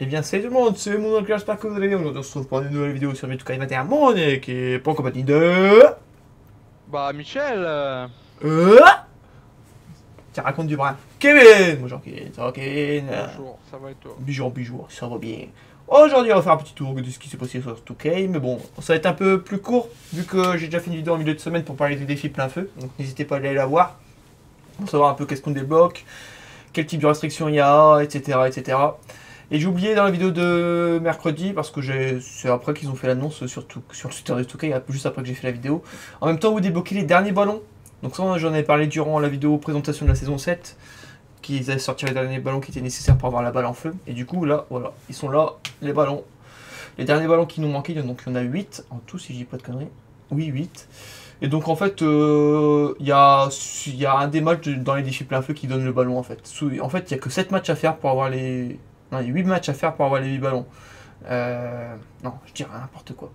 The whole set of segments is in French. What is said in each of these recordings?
Eh bien salut tout le monde, c'est mon oncle, j'espère que vous allez bien. Aujourd'hui on se retrouve pour une nouvelle vidéo sur Metukai 21 Mon qui est pas en compagnie de... Bah Michel, Euh... Qui raconte du brin. Kevin. Bonjour Kevin, ça va Kevin? bonjour, ça va et toi? Bonjour, ça va bien. Aujourd'hui on va faire un petit tour de ce qui s'est passé sur 2K, mais bon, ça va être un peu plus court, vu que j'ai déjà fait une vidéo en milieu de semaine pour parler des défis plein feu, donc n'hésitez pas à aller la voir, pour savoir un peu qu'est-ce qu'on débloque, quel type de restrictions il y a, etc. etc. Et j'ai oublié dans la vidéo de mercredi, parce que c'est après qu'ils ont fait l'annonce sur le Twitter de 2K, juste après que j'ai fait la vidéo. En même temps, vous débloquez les derniers ballons. Donc ça, j'en avais parlé durant la vidéo présentation de la saison 7, qu'ils allaient sortir les derniers ballons qui étaient nécessaires pour avoir la balle en feu. Et du coup, là, voilà, ils sont là, les ballons. Les derniers ballons qui nous manquaient, donc il y en a 8 en tout, si je dis pas de conneries. Oui, 8. Et donc en fait, il y a un des matchs dans les défis plein feu qui donne le ballon en fait. En fait, il n'y a que 7 matchs à faire pour avoir les... Non, il y a 8 matchs à faire pour avoir les 8 ballons. Non, je dirais n'importe quoi.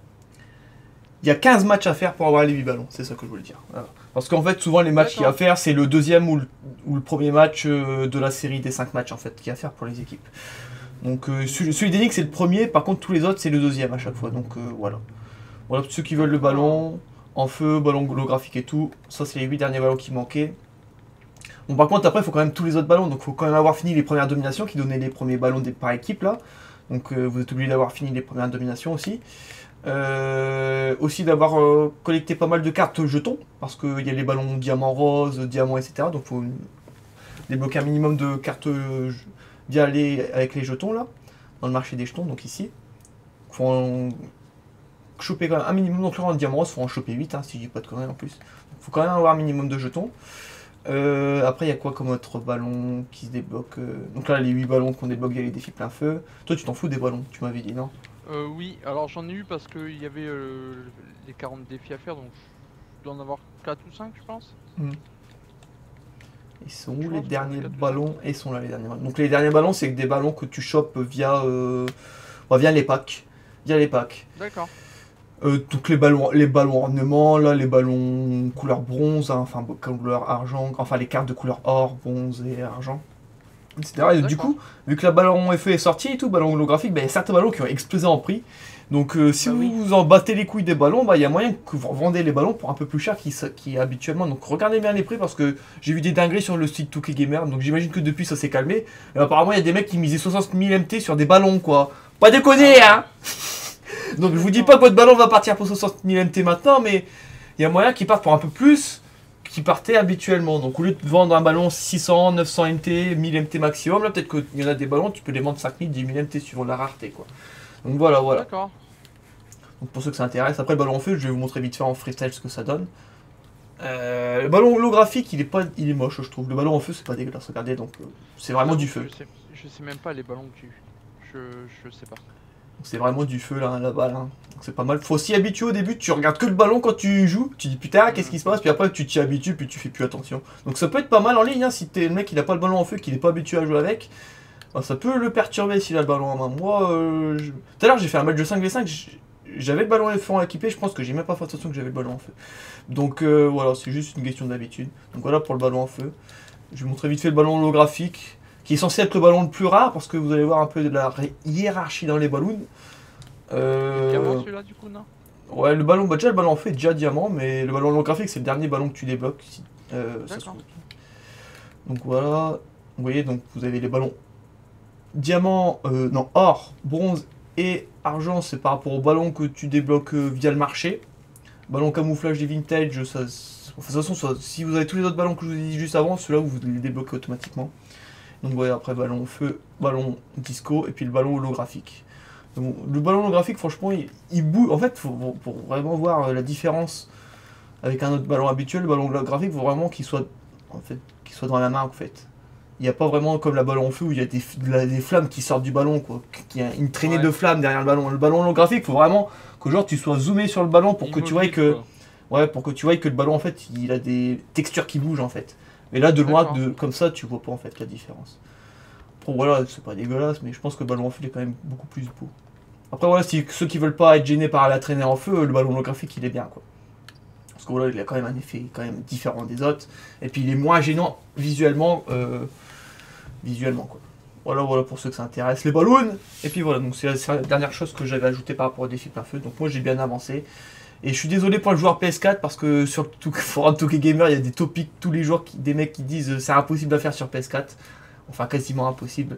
Il y a 15 matchs à faire pour avoir les 8 ballons, c'est ça que je voulais dire. Voilà. Parce qu'en fait, souvent les matchs qu'il y a à faire, c'est le deuxième ou le premier match de la série des 5 matchs en fait, qu'il y a à faire pour les équipes. Donc celui d'Enix c'est le premier, par contre tous les autres c'est le deuxième à chaque fois. Donc voilà. Voilà pour ceux qui veulent le ballon en feu, ballon holographique et tout. Ça c'est les 8 derniers ballons qui manquaient. Bon par contre après il faut quand même tous les autres ballons, donc il faut quand même avoir fini les premières dominations qui donnaient les premiers ballons par équipe là. Donc vous êtes obligé d'avoir fini les premières dominations aussi. Aussi d'avoir collecté pas mal de cartes jetons, parce qu'il y a les ballons diamant rose, diamant etc. Donc il faut débloquer un minimum de cartes d'y aller avec les jetons là, dans le marché des jetons, donc ici. Il faut en choper quand même un minimum, donc là en diamant rose il faut en choper 8, hein, si je dis pas de conneries en plus. Il faut quand même avoir un minimum de jetons. Après il y a quoi comme autre ballon qui se débloque donc là les 8 ballons qu'on débloque, il y a les défis plein feu. Toi tu t'en fous des ballons, tu m'avais dit non? Oui, alors j'en ai eu parce qu'il y avait les 40 défis à faire, donc je dois en avoir 4 ou 5 je pense. Ils sont où les derniers ballons? Et ils sont là les derniers ballons. Donc les derniers ballons c'est des ballons que tu chopes via les packs. Via les packs. D'accord. Donc les ballons ornements, là les ballons couleur bronze, hein, enfin couleur argent, enfin les cartes de couleur or, bronze et argent, etc. Et du coup, vu que la ballon FE est sorti et tout, ballon holographique, il y a certains ballons qui ont explosé en prix. Donc si vous vous en battez les couilles des ballons, il y a moyen que vous revendez les ballons pour un peu plus cher qui habituellement. Donc regardez bien les prix parce que j'ai vu des dingueries sur le site 2K Gamer, donc j'imagine que depuis ça s'est calmé. Et apparemment il y a des mecs qui misaient 60 000 MT sur des ballons quoi. Pas déconner hein. Donc je vous dis pas que votre ballon va partir pour 60 000 MT maintenant, mais il y a moyen qu'il parte pour un peu plus qu'il partait habituellement. Donc au lieu de vendre un ballon 600, 900 MT, 1000 MT maximum, là peut-être qu'il y en a des ballons, tu peux les vendre 5000, 10 000 MT suivant la rareté quoi. Donc voilà. D'accord. Donc pour ceux que ça intéresse, après le ballon en feu, je vais vous montrer vite fait en freestyle ce que ça donne. Le ballon holographique, il est moche je trouve. Le ballon en feu c'est pas dégueulasse, regardez, donc c'est vraiment du feu. Je sais même pas les ballons que tu... Je sais pas. C'est vraiment du feu là, la balle. Hein. C'est pas mal. Faut s'y habituer au début. Tu regardes que le ballon quand tu joues. Tu dis putain, qu'est-ce qui se passe? Puis après, tu t'y habitues, puis tu fais plus attention. Donc ça peut être pas mal en ligne. Hein, si t'es le mec qui n'a pas le ballon en feu, qui n'est pas habitué à jouer avec. Ben, ça peut le perturber s'il a le ballon en main. Moi, tout à l'heure, j'ai fait un match de 5v5. J'avais le ballon en feu équipé. Je pense que j'ai même pas fait attention que j'avais le ballon en feu. Donc voilà, c'est juste une question d'habitude. Donc voilà pour le ballon en feu. Je vais vous montrer vite fait le ballon holographique, qui est censé être le ballon le plus rare, parce que vous allez voir un peu de la hiérarchie dans les ballons. Diamant celui-là du coup, non? Ouais, le ballon, déjà le ballon en fait est déjà diamant, mais le ballon holographique c'est le dernier ballon que tu débloques. Donc voilà, vous voyez, donc vous avez les ballons diamant, non, or, bronze et argent, c'est par rapport au ballon que tu débloques via le marché. Ballon camouflage des vintage, ça, de toute façon, si vous avez tous les autres ballons que je vous ai dit juste avant, ceux-là vous les débloquez automatiquement. Donc voilà, après ballon feu, ballon disco et puis le ballon holographique. Donc, le ballon holographique, franchement, il bouge. En fait, pour vraiment voir la différence avec un autre ballon habituel, le ballon holographique, il faut vraiment qu'il soit dans la main en fait. Il n'y a pas vraiment comme la ballon en feu où il y a des flammes qui sortent du ballon, quoi. Qu'il y a une traînée de flammes derrière le ballon. Le ballon holographique, il faut vraiment que genre tu sois zoomé sur le ballon pour que tu vois que. Ouais, pour que tu vois que le ballon en fait il a des textures qui bougent en fait. Mais là de loin, comme ça, tu vois pas en fait la différence. Bon voilà, c'est pas dégueulasse, mais je pense que le ballon en feu il est quand même beaucoup plus beau. Après voilà, si ceux qui veulent pas être gênés par la traînée en feu, le ballon holographique il est bien quoi. Parce que voilà, il a quand même un effet quand même différent des autres. Et puis il est moins gênant visuellement quoi. Voilà, voilà pour ceux que ça intéresse, les ballons. Et puis voilà, donc c'est la dernière chose que j'avais ajouté par rapport au défi plein feu. Donc moi j'ai bien avancé. Et je suis désolé pour le joueur PS4 parce que sur le forum Tokyo Gamer, il y a des topics tous les jours, des mecs qui disent c'est impossible à faire sur PS4. Enfin quasiment impossible.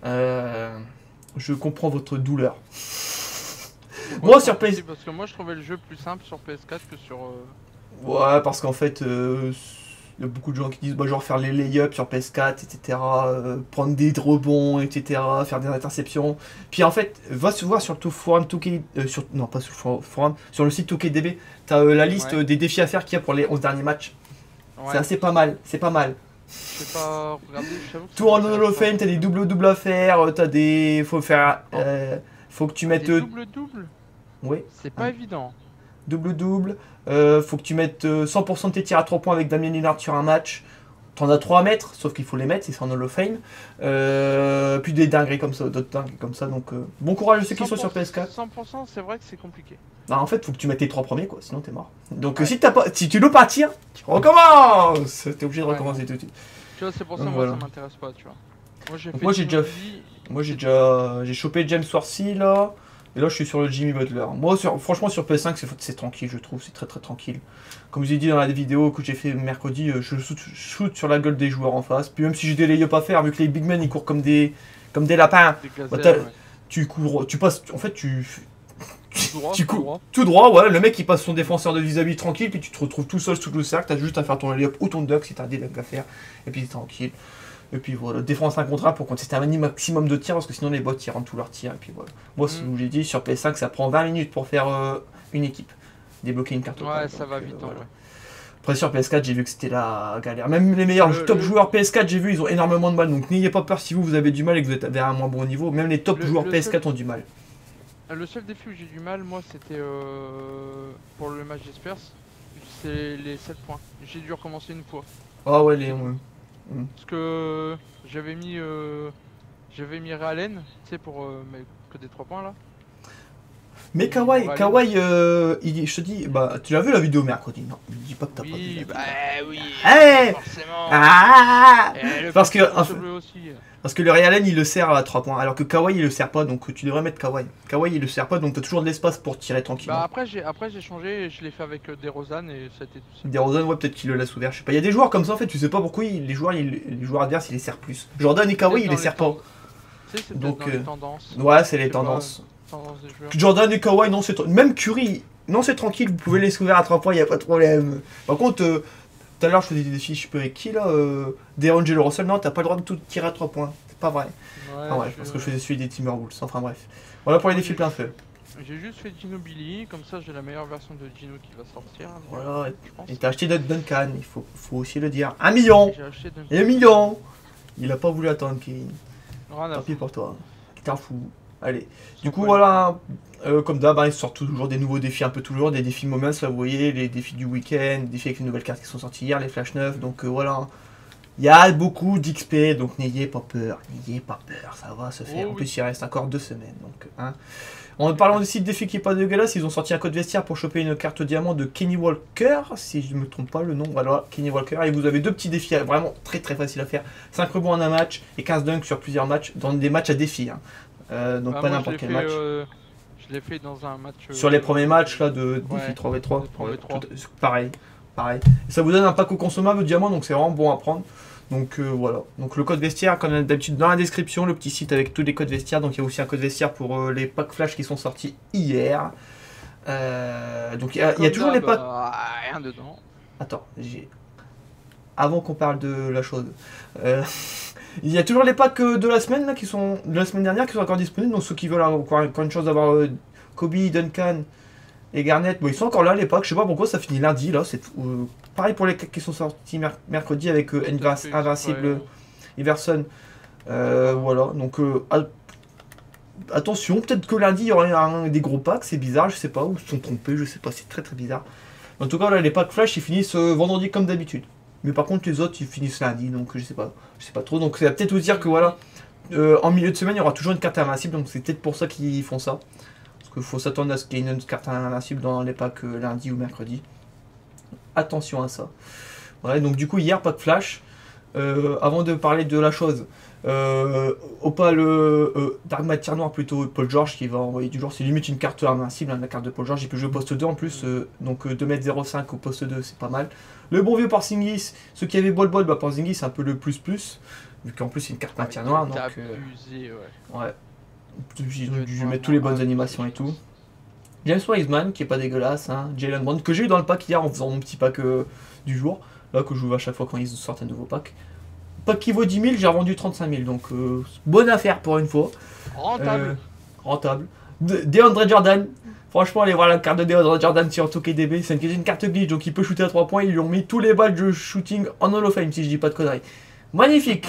Je comprends votre douleur. Moi sur PS4... Parce que moi je trouvais le jeu plus simple sur PS4 que sur... Ouais, parce qu'en fait, il y a beaucoup de gens qui disent bah, genre faire les lay-ups sur PS4, etc. Prendre des rebonds, etc. Faire des interceptions. Puis en fait, va se voir sur le forum Tokyo... non, pas sur le forum, sur le site TokéDB. T'as la liste des défis à faire qu'il y a pour les 11 derniers matchs. Ouais. C'est assez pas mal, c'est pas mal. Je sais pas, regardez, Tour en Hall of Fame, t'as des double à faire, t'as des... Faut faire... faut que tu mettes... Double. Oui. C'est pas évident. Double. Faut que tu mettes 100% de tes tirs à 3 points avec Damien Lillard sur un match. T'en as 3 à mettre, sauf qu'il faut les mettre, c'est en Hall of Fame. Puis des dingueries comme ça, d'autres dingueries comme ça. Donc bon courage à ceux qui sont sur PS4. 100%, c'est vrai que c'est compliqué. Non, en fait, faut que tu mettes tes 3 premiers, quoi, sinon t'es mort. Donc si tu loupes un tir, tu recommences. T'es obligé de recommencer tout de suite. Tu vois, c'est pour ça que voilà. moi ça m'intéresse pas, tu vois. Moi j'ai chopé James Worthy là. Et là, je suis sur le Jimmy Butler. Moi, franchement, sur PS5, c'est tranquille, je trouve. C'est très très tranquille. Comme je vous ai dit dans la vidéo que j'ai fait mercredi, je shoot sur la gueule des joueurs en face. Puis même si j'ai des lay-ups à faire, vu que les big men ils courent comme des lapins, tu cours, tu passes. En fait, tu cours tout droit. Ouais, le mec il passe son défenseur de vis-à-vis tranquille, puis tu te retrouves tout seul sous le cercle. T'as juste à faire ton lay-up ou ton duck si t'as des dunks à faire. Et puis t'es tranquille. Et puis voilà, défense 1 contre 1 pour contester un maximum de tirs parce que sinon les bots ils rentrent tous leurs tirs. Et puis voilà. Moi, ce que j'ai dit, sur PS5, ça prend 20 minutes pour faire une équipe. Débloquer une carte. Ouais, ça va vite. Voilà. Après, sur PS4, j'ai vu que c'était la galère. Même les meilleurs top joueurs PS4, j'ai vu, ils ont énormément de mal. Donc n'ayez pas peur si vous avez du mal et que vous êtes vers un moins bon niveau. Même les top joueurs PS4 ont du mal. Le seul défi où j'ai du mal, moi, c'était pour le match d'Espers. C'est les 7 points. J'ai dû recommencer une fois. Ah ouais, les. Parce que j'avais mis Ray Allen, tu sais, pour que des 3 points là. Mais Kawhi, je te dis, bah, tu l'as vu la vidéo mercredi? Non, ne dis pas que t'as pas vu. Oui, hey forcément. Parce que le Ray Allen il le sert à 3 points, alors que Kawhi il le sert pas, donc tu devrais mettre Kawhi. Kawhi il le sert pas, donc t'as toujours de l'espace pour tirer tranquillement. Bah après j'ai changé et je l'ai fait avec DeRozan et ça a été tout ça. DeRozan, ouais, peut-être qu'il le laisse ouvert, je sais pas. Il y a des joueurs comme ça en fait, tu sais pas pourquoi les joueurs adverses ils les serrent plus. Jordan et Kawhi ils les serrent pas. C'est donc les tendances. Ouais, c'est les tendances. Jordan et Kawhi, non, même Curry, non, c'est tranquille, vous pouvez les ouvrir à 3 points, y a pas de problème. Par contre, tout à l'heure je faisais des défis, je sais pas avec qui là, D'Angelo Russell, non, t'as pas le droit de tout tirer à 3 points, c'est pas vrai. Ouais, parce que je faisais celui des Timberwolves, enfin bref. Voilà pour les défis plein feu. J'ai juste fait Ginobili, comme ça j'ai la meilleure version de Gino qui va sortir. Voilà, et t'as acheté Duncan, il faut aussi le dire. 1 million. J'ai acheté Duncan. Et 1 million. Il a pas voulu attendre, Kevin. Tant pis pour toi. T'es un fou. Allez. Du coup, voilà. Comme d'hab, ils sortent toujours des nouveaux défis, un peu toujours, des défis moments, là vous voyez, les défis du week-end, des défis avec les nouvelles cartes qui sont sorties hier, les flash 9, donc voilà. Il y a beaucoup d'XP, donc n'ayez pas peur, ça va se faire. En plus, il reste encore 2 semaines, donc hein. En parlant des sites défis qui est pas dégueulasse, ils ont sorti un code vestiaire pour choper une carte diamant de Kenny Walker, si je ne me trompe pas le nom, voilà, Kenny Walker, et vous avez 2 petits défis vraiment très faciles à faire, 5 rebonds en un match et 15 dunks sur plusieurs matchs, dans des matchs à défi, hein. Donc pas n'importe quel match. Je l'ai fait dans un match... sur les premiers matchs là de défi 3v3, pareil. Et ça vous donne un pack au consommable de diamant, donc c'est vraiment bon à prendre. Donc voilà, donc le code vestiaire comme d'habitude dans la description, le petit site avec tous les codes vestiaires, donc il y a aussi un code vestiaire pour les packs flash qui sont sortis hier. Donc il y a toujours les packs... rien dedans. Attends, avant qu'on parle de la chose, il y a toujours les packs de la semaine là, de la semaine dernière qui sont encore disponibles, donc ceux qui veulent encore une chance d'avoir Kobe, Duncan et Garnett, bon ils sont encore là les packs, je sais pas pourquoi ça finit lundi là, c'est pareil pour les packs qui sont sortis mercredi avec Invincible, Iverson, voilà, donc attention, peut-être que lundi il y aura des gros packs, c'est bizarre, je sais pas, ou ils se sont trompés, je sais pas, c'est très bizarre. En tout cas là les packs flash ils finissent vendredi comme d'habitude. Mais par contre les autres ils finissent lundi, donc je sais pas trop, donc ça va peut-être vous dire que voilà, en milieu de semaine il y aura toujours une carte invincible, donc c'est peut-être pour ça qu'ils font ça. Parce qu'il faut s'attendre à ce qu'il y ait une carte invincible dans les packs lundi ou mercredi. Attention à ça. Voilà, donc du coup hier pack flash, avant de parler de la chose, Opal, Dark Matière Noire plutôt, Paul George qui va envoyer du lourd. C'est limite une carte invincible, hein, la carte de Paul George. Il peut jouer au poste 2 en plus, donc 2m05 au poste 2, c'est pas mal. Le bon vieux Porzingis, ceux qui avaient Bol Bol, bah Porzingis c'est un peu le plus, vu qu'en plus c'est une carte Matière Noire. Donc, abusé, ouais. Ils ont dû mettre toutes les bonnes animations et tout. James Wiseman qui est pas dégueulasse, hein. Jalen Brown que j'ai eu dans le pack hier en faisant mon petit pack du jour, là que je joue à chaque fois quand ils sortent un nouveau pack. Pack qui vaut 10 000, j'ai revendu 35 000, donc bonne affaire pour une fois. Rentable. DeAndre Jordan, franchement allez voir la carte de DeAndre Jordan sur ToKDB, c'est une carte glitch donc il peut shooter à 3 points, ils lui ont mis tous les balles de shooting en Hall of Fame si je dis pas de conneries. Magnifique.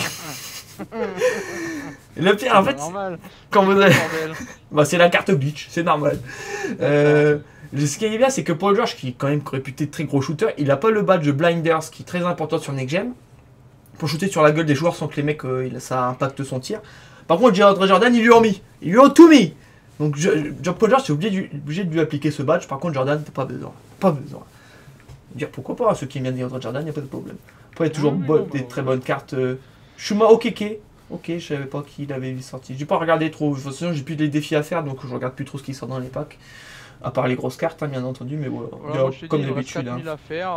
Le pire en fait, quand vous avez... bah, c'est la carte glitch, c'est normal. Ce qui est bien, c'est que Paul George, qui est quand même réputé très gros shooter, il a pas le badge Blinders qui est très important sur Next Gen pour shooter sur la gueule des joueurs sans que les mecs ça impacte son tir. Par contre, Jordan, ils lui ont mis, ils lui ont tout mis. Donc Paul George, c'est obligé de lui appliquer ce badge. Par contre, Jordan, t'as pas besoin, pas besoin. Dire pourquoi pas, ceux qui aiment bien DeAndre Jordan, il n'y a pas de problème. Après, il y a toujours des très bonnes cartes. Shuma Okeke. Ok, je savais pas qu'il avait sorti. J'ai pas regardé trop. De toute façon, j'ai plus des défis à faire, donc je regarde plus trop ce qui sort dans les packs. À part les grosses cartes, hein, bien entendu, mais voilà. Moi, comme d'habitude. Il reste 4000 à faire.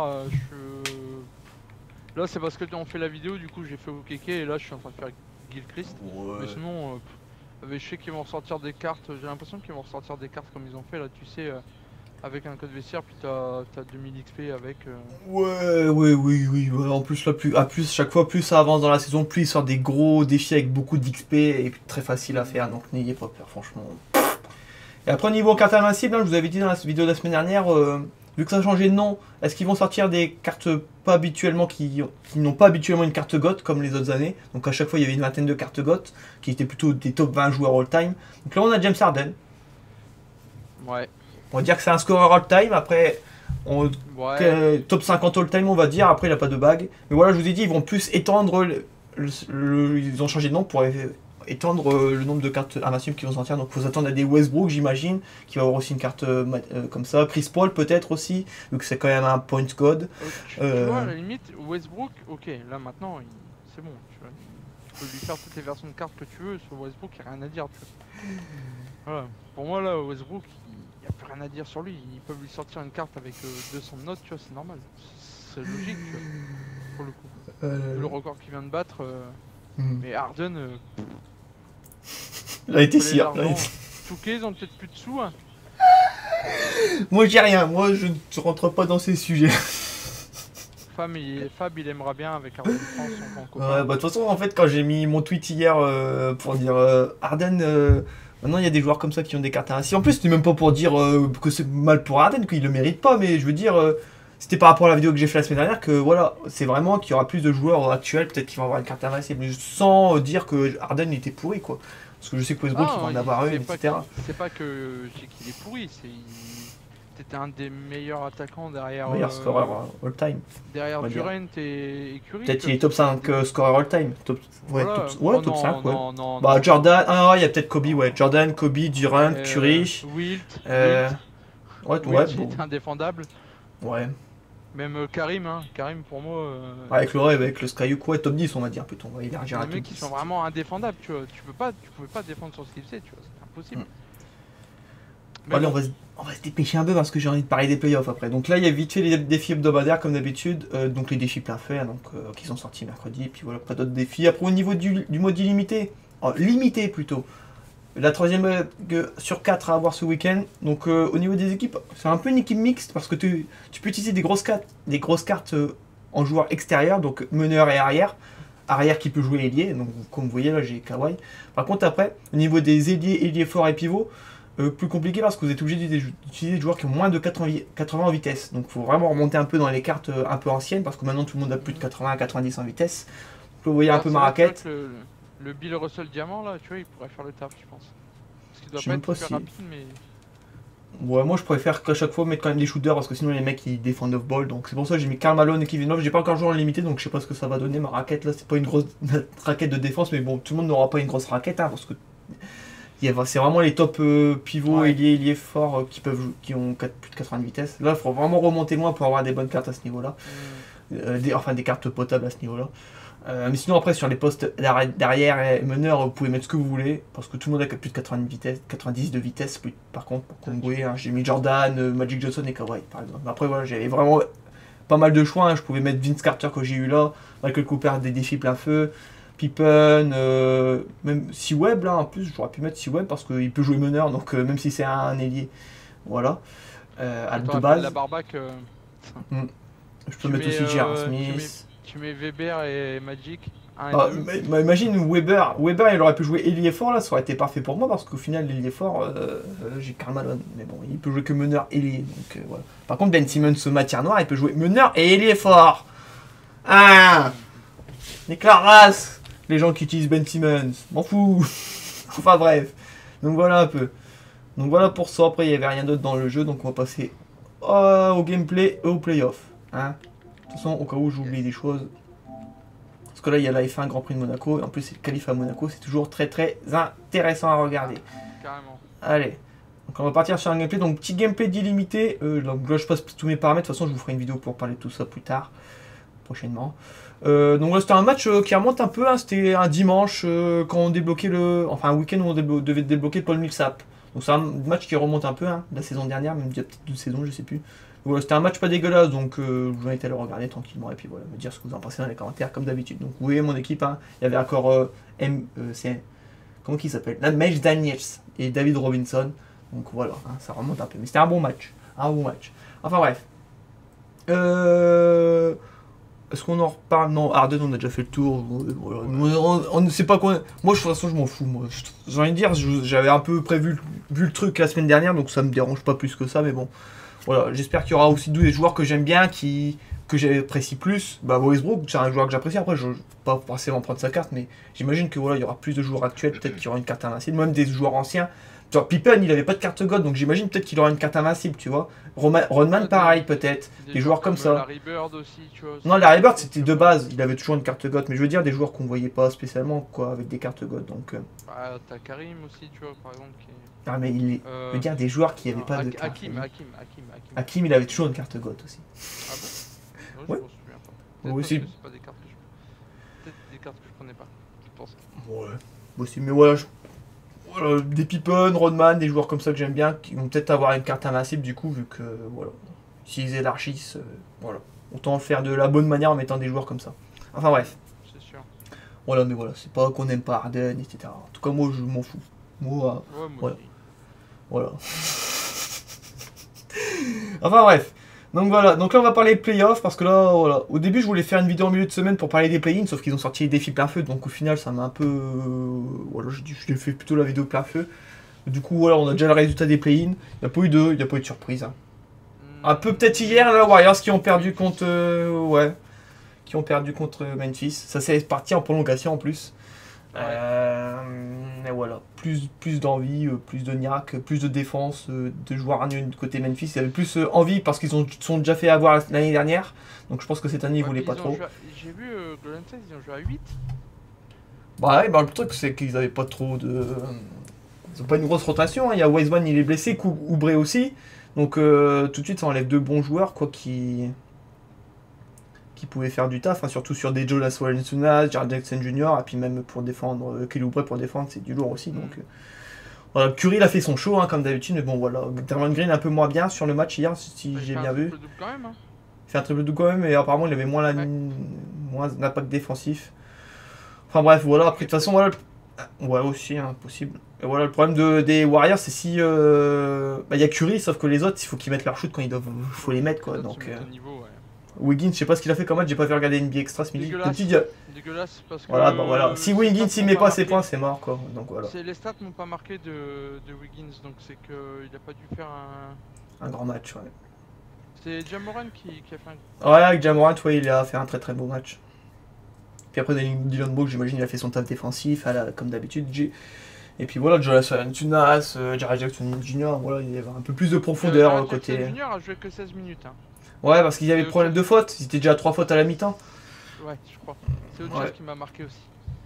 Là, c'est parce que on fait la vidéo, du coup, j'ai fait Okeke et là, je suis en train de faire Gilchrist. Ouais. Mais sinon, je sais qu'ils vont ressortir des cartes. J'ai l'impression qu'ils vont ressortir des cartes comme ils ont fait là, tu sais. Avec un code vestiaire, puis t'as 2000 XP avec. Ouais, oui. En plus, là, chaque fois, plus ça avance dans la saison, plus il sort des gros défis avec beaucoup d'XP et très facile à faire. Donc n'ayez pas peur, franchement. Et après, niveau carte invincible, hein, je vous avais dit dans la vidéo de la semaine dernière, vu que ça a changé de nom, est-ce qu'ils vont sortir des cartes pas habituellement qui n'ont pas habituellement une carte GOAT comme les autres années. Donc à chaque fois, il y avait une vingtaine de cartes GOAT qui étaient plutôt des top 20 joueurs all-time. Donc là, on a James Harden. Ouais. On va dire que c'est un scoreur all-time, après top 50 all-time on va dire, après il a pas de bague. Mais voilà, je vous ai dit, ils vont plus étendre, ils ont changé de nom pour étendre le nombre de cartes invincibles qui vont sortir. Donc il faut s'attendre à des Westbrook j'imagine, qui va avoir aussi une carte comme ça. Chris Paul peut-être aussi, vu que c'est quand même un point god. Tu vois, à la limite, Westbrook, ok, là maintenant, c'est bon, tu peux lui faire toutes les versions de cartes que tu veux, sur Westbrook, il n'y a rien à dire. Tu vois. Voilà. Pour moi là, Westbrook, il n'y a plus rien à dire sur lui. Ils peuvent lui sortir une carte avec 200 de notes, tu vois, c'est normal. C'est logique, tu vois, pour le coup. Le record qu'il vient de battre. Mais Harden. Il a été si. Touquet, ils ont peut-être plus de sous. Hein. Moi, j'ai rien. Moi, je ne rentre pas dans ces sujets. Fab, il aimera bien avec Harden France, son copain. Ouais, bah de toute façon, en fait, quand j'ai mis mon tweet hier pour dire Harden. Maintenant, il y a des joueurs comme ça qui ont des cartes invincibles. En plus, c'était même pas pour dire que c'est mal pour Harden, qu'il le mérite pas, mais je veux dire, c'était par rapport à la vidéo que j'ai fait la semaine dernière que voilà, c'est vraiment qu'il y aura plus de joueurs actuels, peut-être qui vont avoir une carte invincible, sans dire que Harden était pourri, quoi. Parce que je sais que Westbrook, il va en avoir une, etc. C'est pas que je sais qu'il est pourri, c'était un des meilleurs attaquants derrière. Meilleur scoreur all-time. Derrière Durant et Curry. Peut-être qu'il est top 5 scoreur all-time. Voilà. Top 5, ouais. Bah, Jordan, il y a peut-être Kobe, ouais. Jordan, Kobe, Durant, Curry. Wilt. Ouais, il est indéfendable. Ouais. Même Karim, hein. Karim pour moi. Avec le Skyhook, ouais, top 10, on va dire plutôt. On va élargir à top 10. Les mecs qui sont vraiment indéfendables, tu vois. Tu pouvais pas défendre sur ce qu'il faisait, tu vois. C'est impossible. Allez, on va se dépêcher un peu parce que j'ai envie de parler des playoffs après. Donc là, il y a vite fait les défis hebdomadaires comme d'habitude. Donc les défis plein fait, donc, qui sont sortis mercredi. Et puis voilà, pas d'autres défis. Après, au niveau du mode illimité, limité plutôt. La troisième sur 4 à avoir ce week-end. Donc au niveau des équipes, c'est un peu une équipe mixte parce que tu peux utiliser des grosses cartes en joueur extérieur, donc meneur et arrière. Arrière qui peut jouer ailier, donc comme vous voyez là j'ai Kawhi. Par contre après, au niveau des ailiers forts et pivots, plus compliqué parce que vous êtes obligé d'utiliser des joueurs qui ont moins de 80 en vitesse. Donc il faut vraiment remonter un peu dans les cartes un peu anciennes parce que maintenant tout le monde a plus de 80 à 90 en vitesse. Donc vous voyez un peu ma raquette. Le Bill Russell Diamant là, tu vois, il pourrait faire le taf, je pense. Parce qu'il doit pas être super rapide, mais. Ouais, moi je préfère qu'à chaque fois mettre quand même des shooters parce que sinon les mecs ils défendent off-ball. Donc c'est pour ça que j'ai mis Karl Malone et Kevin Love. J'ai pas encore joué en limité donc je sais pas ce que ça va donner. Ma raquette là, c'est pas une grosse raquette de défense, mais bon, tout le monde n'aura pas une grosse raquette hein, parce que c'est vraiment les top pivots, ailiers forts qui ont plus de 80 de vitesse. Là, il faut vraiment remonter loin pour avoir des bonnes cartes à ce niveau-là. Enfin, des cartes potables à ce niveau-là. Mais sinon après sur les postes derrière et meneur vous pouvez mettre ce que vous voulez parce que tout le monde a plus de 90 de vitesse par contre pour combouer hein, j'ai mis Jordan, Magic Johnson et Kawhi par exemple. Après voilà j'avais vraiment pas mal de choix, hein. Je pouvais mettre Vince Carter que j'ai eu là, Michael Cooper des défis plein feu, Pippen, même C-Web là en plus j'aurais pu mettre C-Web parce qu'il peut jouer meneur donc même si c'est un ailier voilà de base. La barbac, Je peux mettre aussi J.R. Smith. Tu mets Weber et Magic. Imagine Weber il aurait pu jouer ailier fort là, ça aurait été parfait pour moi parce qu'au final l'ailier fort j'ai Karl Malone, mais bon il peut jouer que meneur ailier donc voilà. Par contre Ben Simmons matière noire il peut jouer meneur et ailier fort. Ah nique la race les gens qui utilisent Ben Simmons, m'en fous. Enfin bref, donc voilà un peu. Donc voilà pour ça, après il n'y avait rien d'autre dans le jeu donc on va passer au gameplay et au playoff. Hein. De toute façon au cas où j'oublie des choses. Parce que là il y a la F1 Grand Prix de Monaco et en plus c'est le qualif à Monaco, c'est toujours très intéressant à regarder. Carrément. Allez, donc on va partir sur un gameplay, donc petit gameplay d'illimité, donc là je passe tous mes paramètres, de toute façon je vous ferai une vidéo pour parler de tout ça plus tard, prochainement. Donc là c'était un match qui remonte un peu, hein, c'était un dimanche quand on débloquait enfin un week-end où on devait débloquer Paul Millsap. Donc c'est un match qui remonte un peu, hein, la saison dernière, même il y a peut-être 12 saisons, je sais plus. Voilà, c'était un match pas dégueulasse, donc je vous invite à le regarder tranquillement et puis voilà, me dire ce que vous en pensez dans les commentaires comme d'habitude. Donc vous voyez mon équipe, hein, il y avait encore comment qu'il s'appelle, Mage Daniels et David Robinson. Donc voilà, hein, ça remonte un peu, mais c'était un bon match, Enfin bref. Est-ce qu'on en reparle? Non, Harden on a déjà fait le tour. On ne sait pas quoi. Moi de toute façon je m'en fous. Moi, j'ai envie de dire, j'avais un peu vu le truc la semaine dernière, donc ça me dérange pas plus que ça, mais bon. Voilà, j'espère qu'il y aura aussi des joueurs que j'aime bien, que j'apprécie plus. Bah Westbrook, c'est un joueur que j'apprécie. Après, je ne vais pas forcément prendre sa carte, mais j'imagine que voilà, il y aura plus de joueurs actuels, peut-être qu'il y aura une carte invincible, même des joueurs anciens. Genre Pippen, il avait pas de carte God, donc j'imagine peut-être qu'il aura une carte invincible, tu vois. Rodman, pareil, peut-être. Des joueurs comme ça. Larry Bird aussi, tu vois. Non, Larry Bird, c'était de base, il avait toujours une carte God, mais je veux dire des joueurs qu'on voyait pas spécialement, quoi, avec des cartes God. Donc. T'as Karim aussi, tu vois, par exemple. Ah, mais je veux dire des joueurs qui n'avaient pas de carte. Hakim, il avait toujours une carte God aussi. Ah bon? Ouais. Je m'en souviens pas. Oui, c'est pas des cartes que peut-être des cartes que je prenais pas, je pense. Ouais. Possible, mais voilà, voilà, des Pippen, Rodman, des joueurs comme ça que j'aime bien, qui vont peut-être avoir une carte invincible du coup, vu que, voilà, s'ils élargissent, voilà. Autant le faire de la bonne manière en mettant des joueurs comme ça. Enfin bref. C'est sûr. Voilà, mais voilà, c'est pas qu'on n'aime pas Harden, etc. En tout cas, moi, je m'en fous. Moi, voilà. Voilà. Enfin bref. Donc voilà, donc là on va parler de playoffs parce que là, voilà. Au début je voulais faire une vidéo en milieu de semaine pour parler des play-ins, sauf qu'ils ont sorti les défis plein feu, donc au final ça m'a un peu... voilà, j'ai fait plutôt la vidéo plein feu. Du coup voilà, on a déjà le résultat des play-ins. Il n'y a pas eu de surprise. Hein. Un peu peut-être hier, là, Warriors qui ont perdu contre... ouais. Qui ont perdu contre Memphis. Ça s'est parti en prolongation en plus. Et voilà, plus d'envie, plus de niaque, plus de défense, de joueurs hargneux de côté Memphis. Il y avait plus envie parce qu'ils sont déjà fait avoir l'année dernière. Donc je pense que cette année ils voulaient pas trop. J'ai vu Golden State, ils ont joué à 8. Bah ouais, bah le truc c'est qu'ils avaient pas trop de... Ils ont pas une grosse rotation. Hein. Il y a Wiseman, il est blessé, Oubre aussi. Donc tout de suite ça enlève deux bons joueurs quoi qui pouvaient faire du taf, hein, surtout sur des Jonas Valanciunas, Jared Jackson Jr. Et puis même pour défendre, Kelly Oubre pour défendre, c'est du lourd aussi. Donc voilà, Curry il a fait son show hein, comme d'habitude, mais bon voilà, Draymond Green un peu moins bien sur le match hier, si j'ai bien vu. Quand même, hein. Il fait un triple double quand même, mais apparemment il avait moins d'impact défensif. Enfin bref, voilà, après de toute façon, voilà. Ouais, aussi, hein, possible. Et voilà, le problème des Warriors, c'est si. Bah, y a Curry, sauf que les autres, il faut qu'ils mettent leur shoot quand ils doivent. Il faut les mettre quoi. Donc. Wiggins, je sais pas ce qu'il a fait comme match, j'ai pas vu regarder NBA Extra ce midi. Dégueulasse parce que. Voilà, bah voilà. Si Wiggins il met pas ses points, c'est mort quoi. Donc voilà. Les stats m'ont pas marqué de Wiggins, donc c'est qu'il a pas dû faire un grand match, ouais. C'est Ja Morant qui a fait un. Ouais, avec Ja Morant, ouais, il a fait un très très beau match. Puis après, Dylan Brooks, j'imagine, il a fait son taf défensif, comme d'habitude. Et puis voilà, Jonas Valanciunas, Jared Jackson Jr., voilà, il y avait un peu plus de profondeur côté. Jackson Jr. a joué que 16 minutes. Hein. Ouais, parce qu'il y avait problème de faute, ils étaient déjà à 3 fautes à la mi-temps. Ouais, je crois. C'est autre chose qui m'a marqué aussi.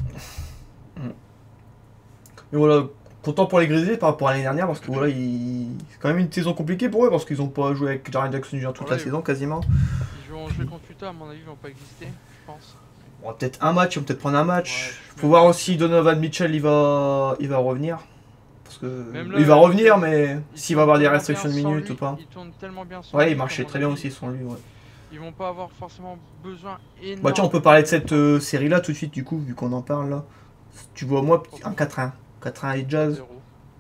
Et voilà, content pour les Grizzlies par rapport à l'année dernière, parce que voilà, c'est quand même une saison compliquée pour eux, parce qu'ils n'ont pas joué avec Jared Jackson Jr. toute la saison quasiment. Ils vont jouer contre Utah, à mon avis, ils vont pas exister, je pense. Bon, peut-être un match, ils vont peut-être prendre un match. Ouais, Faut voir aussi Donovan Mitchell, il va revenir. Parce que même là, il va revenir, mais il s'il va tourne avoir des tellement restrictions de bien sans minutes lui, ou pas. il tourne tellement bien sans Ouais, lui il qu'à marchait mon très bien avis, aussi sans lui, ouais. ils vont pas avoir forcément besoin énormément. Bah tiens, on peut parler de cette série-là tout de suite, du coup, vu qu'on en parle là. Tu vois, moi, un 4-1. 4-1 et Jazz. 0.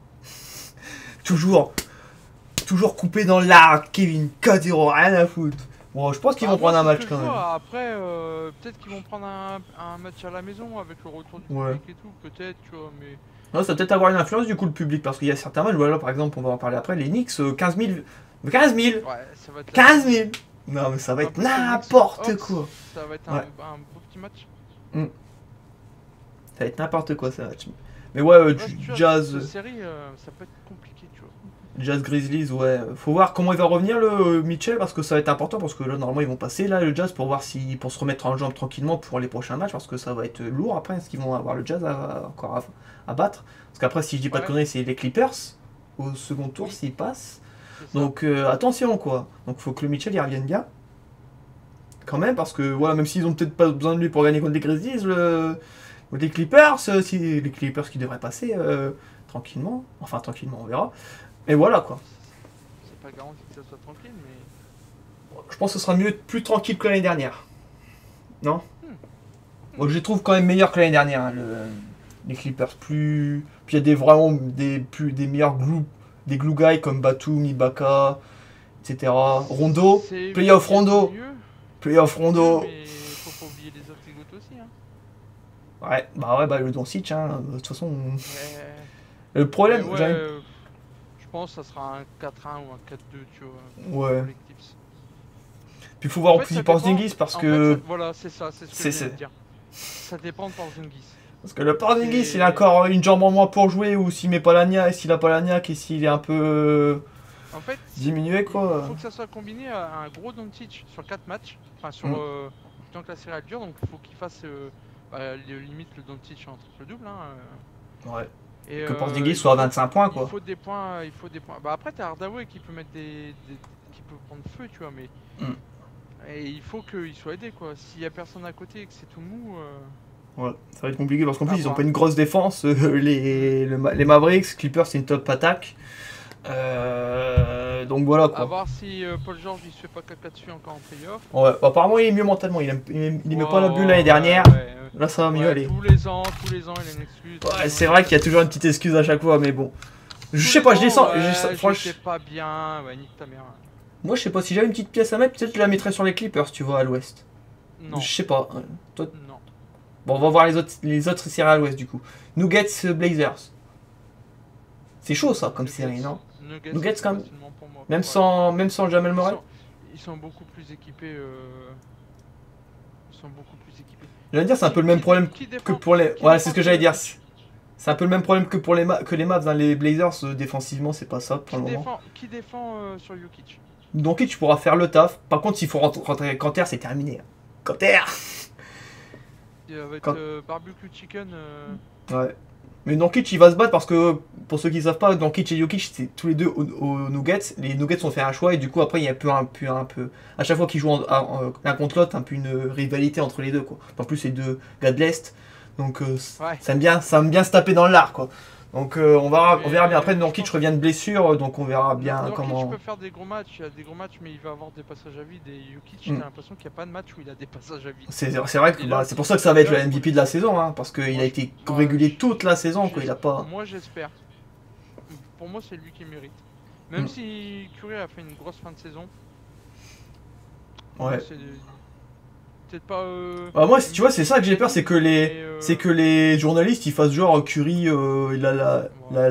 Toujours, toujours coupé dans l'arc, Kevin. 4-0, rien à foutre. Bon, je pense qu'ils vont prendre un match quand même. Après, peut-être qu'ils vont prendre un match à la maison avec le retour du Ouais. public et tout, peut-être, tu vois, mais... Non, ça va peut-être avoir une influence du coup, le public, parce qu'il y a certains matchs, voilà, par exemple, on va en parler après, les Knicks, 15 000. 15 000 Ouais, ça va être... 15 000 Non, mais ça va En être plus, le n'importe Knicks, quoi. Ça va être Ouais. un beau petit match. Ça va être n'importe quoi, ça. Mais ouais, Ouais, tu vois, Jazz. cette série, ça peut être compliqué, tu vois. Jazz Grizzlies, ouais. Faut voir comment il va revenir le Mitchell parce que ça va être important parce que là normalement ils vont passer là le Jazz pour voir si pour se remettre en jambe tranquillement pour les prochains matchs parce que ça va être lourd après est-ce qu'ils vont avoir le Jazz encore à battre parce qu'après si je dis pas de Ouais. conneries c'est les Clippers au second tour Oui. s'ils passent C'est ça. donc attention quoi donc faut que le Mitchell y revienne bien quand même parce que voilà même s'ils ont peut-être pas besoin de lui pour gagner contre les Grizzlies les Clippers si les Clippers qui devraient passer tranquillement enfin tranquillement on verra et voilà quoi. C'est pas garanti que ça soit tranquille, mais... Je pense que ce sera mieux, plus tranquille que l'année dernière. Non Moi, je les trouve quand même meilleurs que l'année dernière, hein, les Clippers. Puis il y a vraiment des meilleurs des glue guys comme Batum, Ibaka, etc. Rondo, C'est playoff mieux, Rondo, mieux, playoff Rondo. mais faut pas oublier les autres égouts aussi, hein. Ouais, bah le Doncic, hein, de toute façon. Mais... Le problème, Mais ouais, j'arrive- je pense que ça sera un 4-1 ou un 4-2, tu vois. Ouais. Pour les Clips. Puis il faut voir En au fait, plus ça du Porzingis dépend- parce en que. fait, voilà, c'est ça, c'est ce que C'est- je voulais c'est- te dire. Ça dépend de Porzingis. Parce que le Porzingis, C'est- il a encore une jambe en moins pour jouer ou s'il met pas la s'il a pas la niaque et s'il est un peu En fait, diminué il quoi. faut que ça soit combiné à un gros Doncic sur 4 matchs. Enfin, sur. Tant que la série elle dure, donc il faut qu'il fasse limite le Doncic en triple-double. Hein, Ouais. et, Que Porzingis soit à 25 points quoi. Il faut des points, il faut des points. Bah après t'as Hardaway qui peut mettre qui peut prendre feu, tu vois, mais et il faut qu'il soit aidé quoi. S'il y a personne à côté et que c'est tout mou. Ouais, ça va être compliqué parce qu'en À plus ils ont voir. pas une grosse défense. Les Mavericks, Clippers c'est une top attaque. Donc voilà À quoi. voir si Paul George il se fait pas caca dessus encore en playoff. Ouais, apparemment il est mieux mentalement. Il aimait pas la bulle l'année Ouais, dernière. ouais. Là ça va mieux Ouais, aller. tous les ans il a une excuse. Ouais, c'est vrai qu'il y a toujours une petite excuse à chaque fois, mais bon. Je sais pas, je descends. Franchement. Pas bien, ouais, nique ta mère. Moi je sais pas, si j'avais une petite pièce à mettre, peut-être je la mettrais sur les Clippers, tu vois, à l'ouest. Non. Je sais pas. Toi... Non. Bon, on va voir les autres séries à l'ouest du coup. Nuggets Blazers. C'est chaud ça comme série, non Nuggets, c'est quand même. facilement pour moi. Même Ouais. sans Jamal Murray. Ils sont beaucoup plus équipés. Ils sont beaucoup plus équipés. J'allais dire, c'est un peu le même problème que pour les. Ouais, c'est ce que j'allais dire. C'est un peu le même problème que pour les Mavs dans les Blazers. Défensivement, c'est pas ça pour le moment. Qui défend sur Jokic? Donc, tu pourras faire le taf. Par contre, s'il faut rentrer Canter, c'est terminé. Canter. Il va être barbecue chicken. Ouais. Mais Doncic il va se battre parce que, pour ceux qui ne savent pas, Doncic et Jokic, c'est tous les deux aux Nuggets. Les Nuggets ont fait un choix et du coup, après, il y a un peu à chaque fois qu'ils jouent l'un contre l'autre, un peu une rivalité entre les deux. Quoi. En plus, c'est deux gars de l'Est. Donc, ça aime bien se taper dans l'art. Quoi. Donc, on verra bien. Après, Doncic revient de blessure, donc on verra bien comment. Doncic peut faire des gros matchs, il y a des gros matchs, mais il va avoir des passages à vide. Et Jokic, j'ai l'impression qu'il n'y a pas de match où il a des passages à vide. C'est vrai que c'est pour ça que ça va être le MVP de la saison, hein, parce qu'il a été régulier toute la saison. Quoi, il a pas... Moi, j'espère. Pour moi, c'est lui qui mérite. Même si Curry a fait une grosse fin de saison. Ouais. Peut-être pas. Moi, tu vois, c'est ça que j'ai peur, c'est que les journalistes ils fassent genre Curry, il a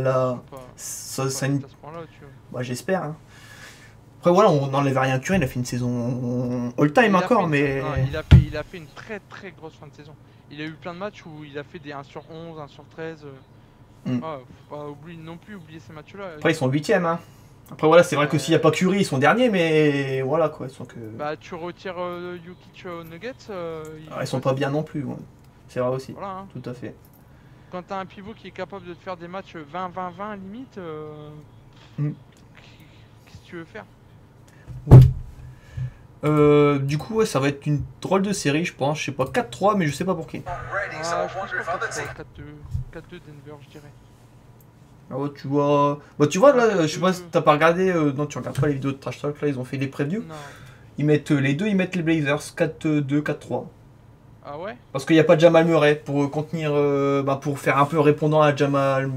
Bah, j'espère. Hein. Après, voilà, on n'enlève rien à Curry, il a fait une saison all-time encore, mais. Non, il a fait une très très grosse fin de saison. Il a eu plein de matchs où il a fait des 1 sur 11, 1 sur 13. Faut pas oublier ces matchs-là. Après, ils sont 8ème. Hein. Après, voilà, c'est vrai que s'il n'y a pas Curry, ils sont derniers, mais voilà quoi. Ils sont que... Bah, tu retires Jokic aux Nuggets. Ils sont pas bien non plus. Ouais. C'est vrai aussi. Voilà, hein. Tout à fait. Quand t'as un pivot qui est capable de te faire des matchs 20-20-20 limite, qu'est-ce que tu veux faire? Du coup, ouais, ça va être une drôle de série, je pense. Je sais pas, 4-3, mais je sais pas pour qui. Ah, je pense pas 4-2. 4-2 Denver, je dirais. Ah ouais, tu vois. Bah, tu vois, là, je sais pas si 4-2. t'as pas regardé. Non, tu regardes pas les vidéos de Trash Talk, là, ils ont fait des previews. Non. Ils mettent les deux, ils mettent les Blazers 4-2, 4-3. Ah ouais? Parce qu'il n'y a pas de Jamal Murray pour contenir. Bah, pour faire un peu répondant à Jamal.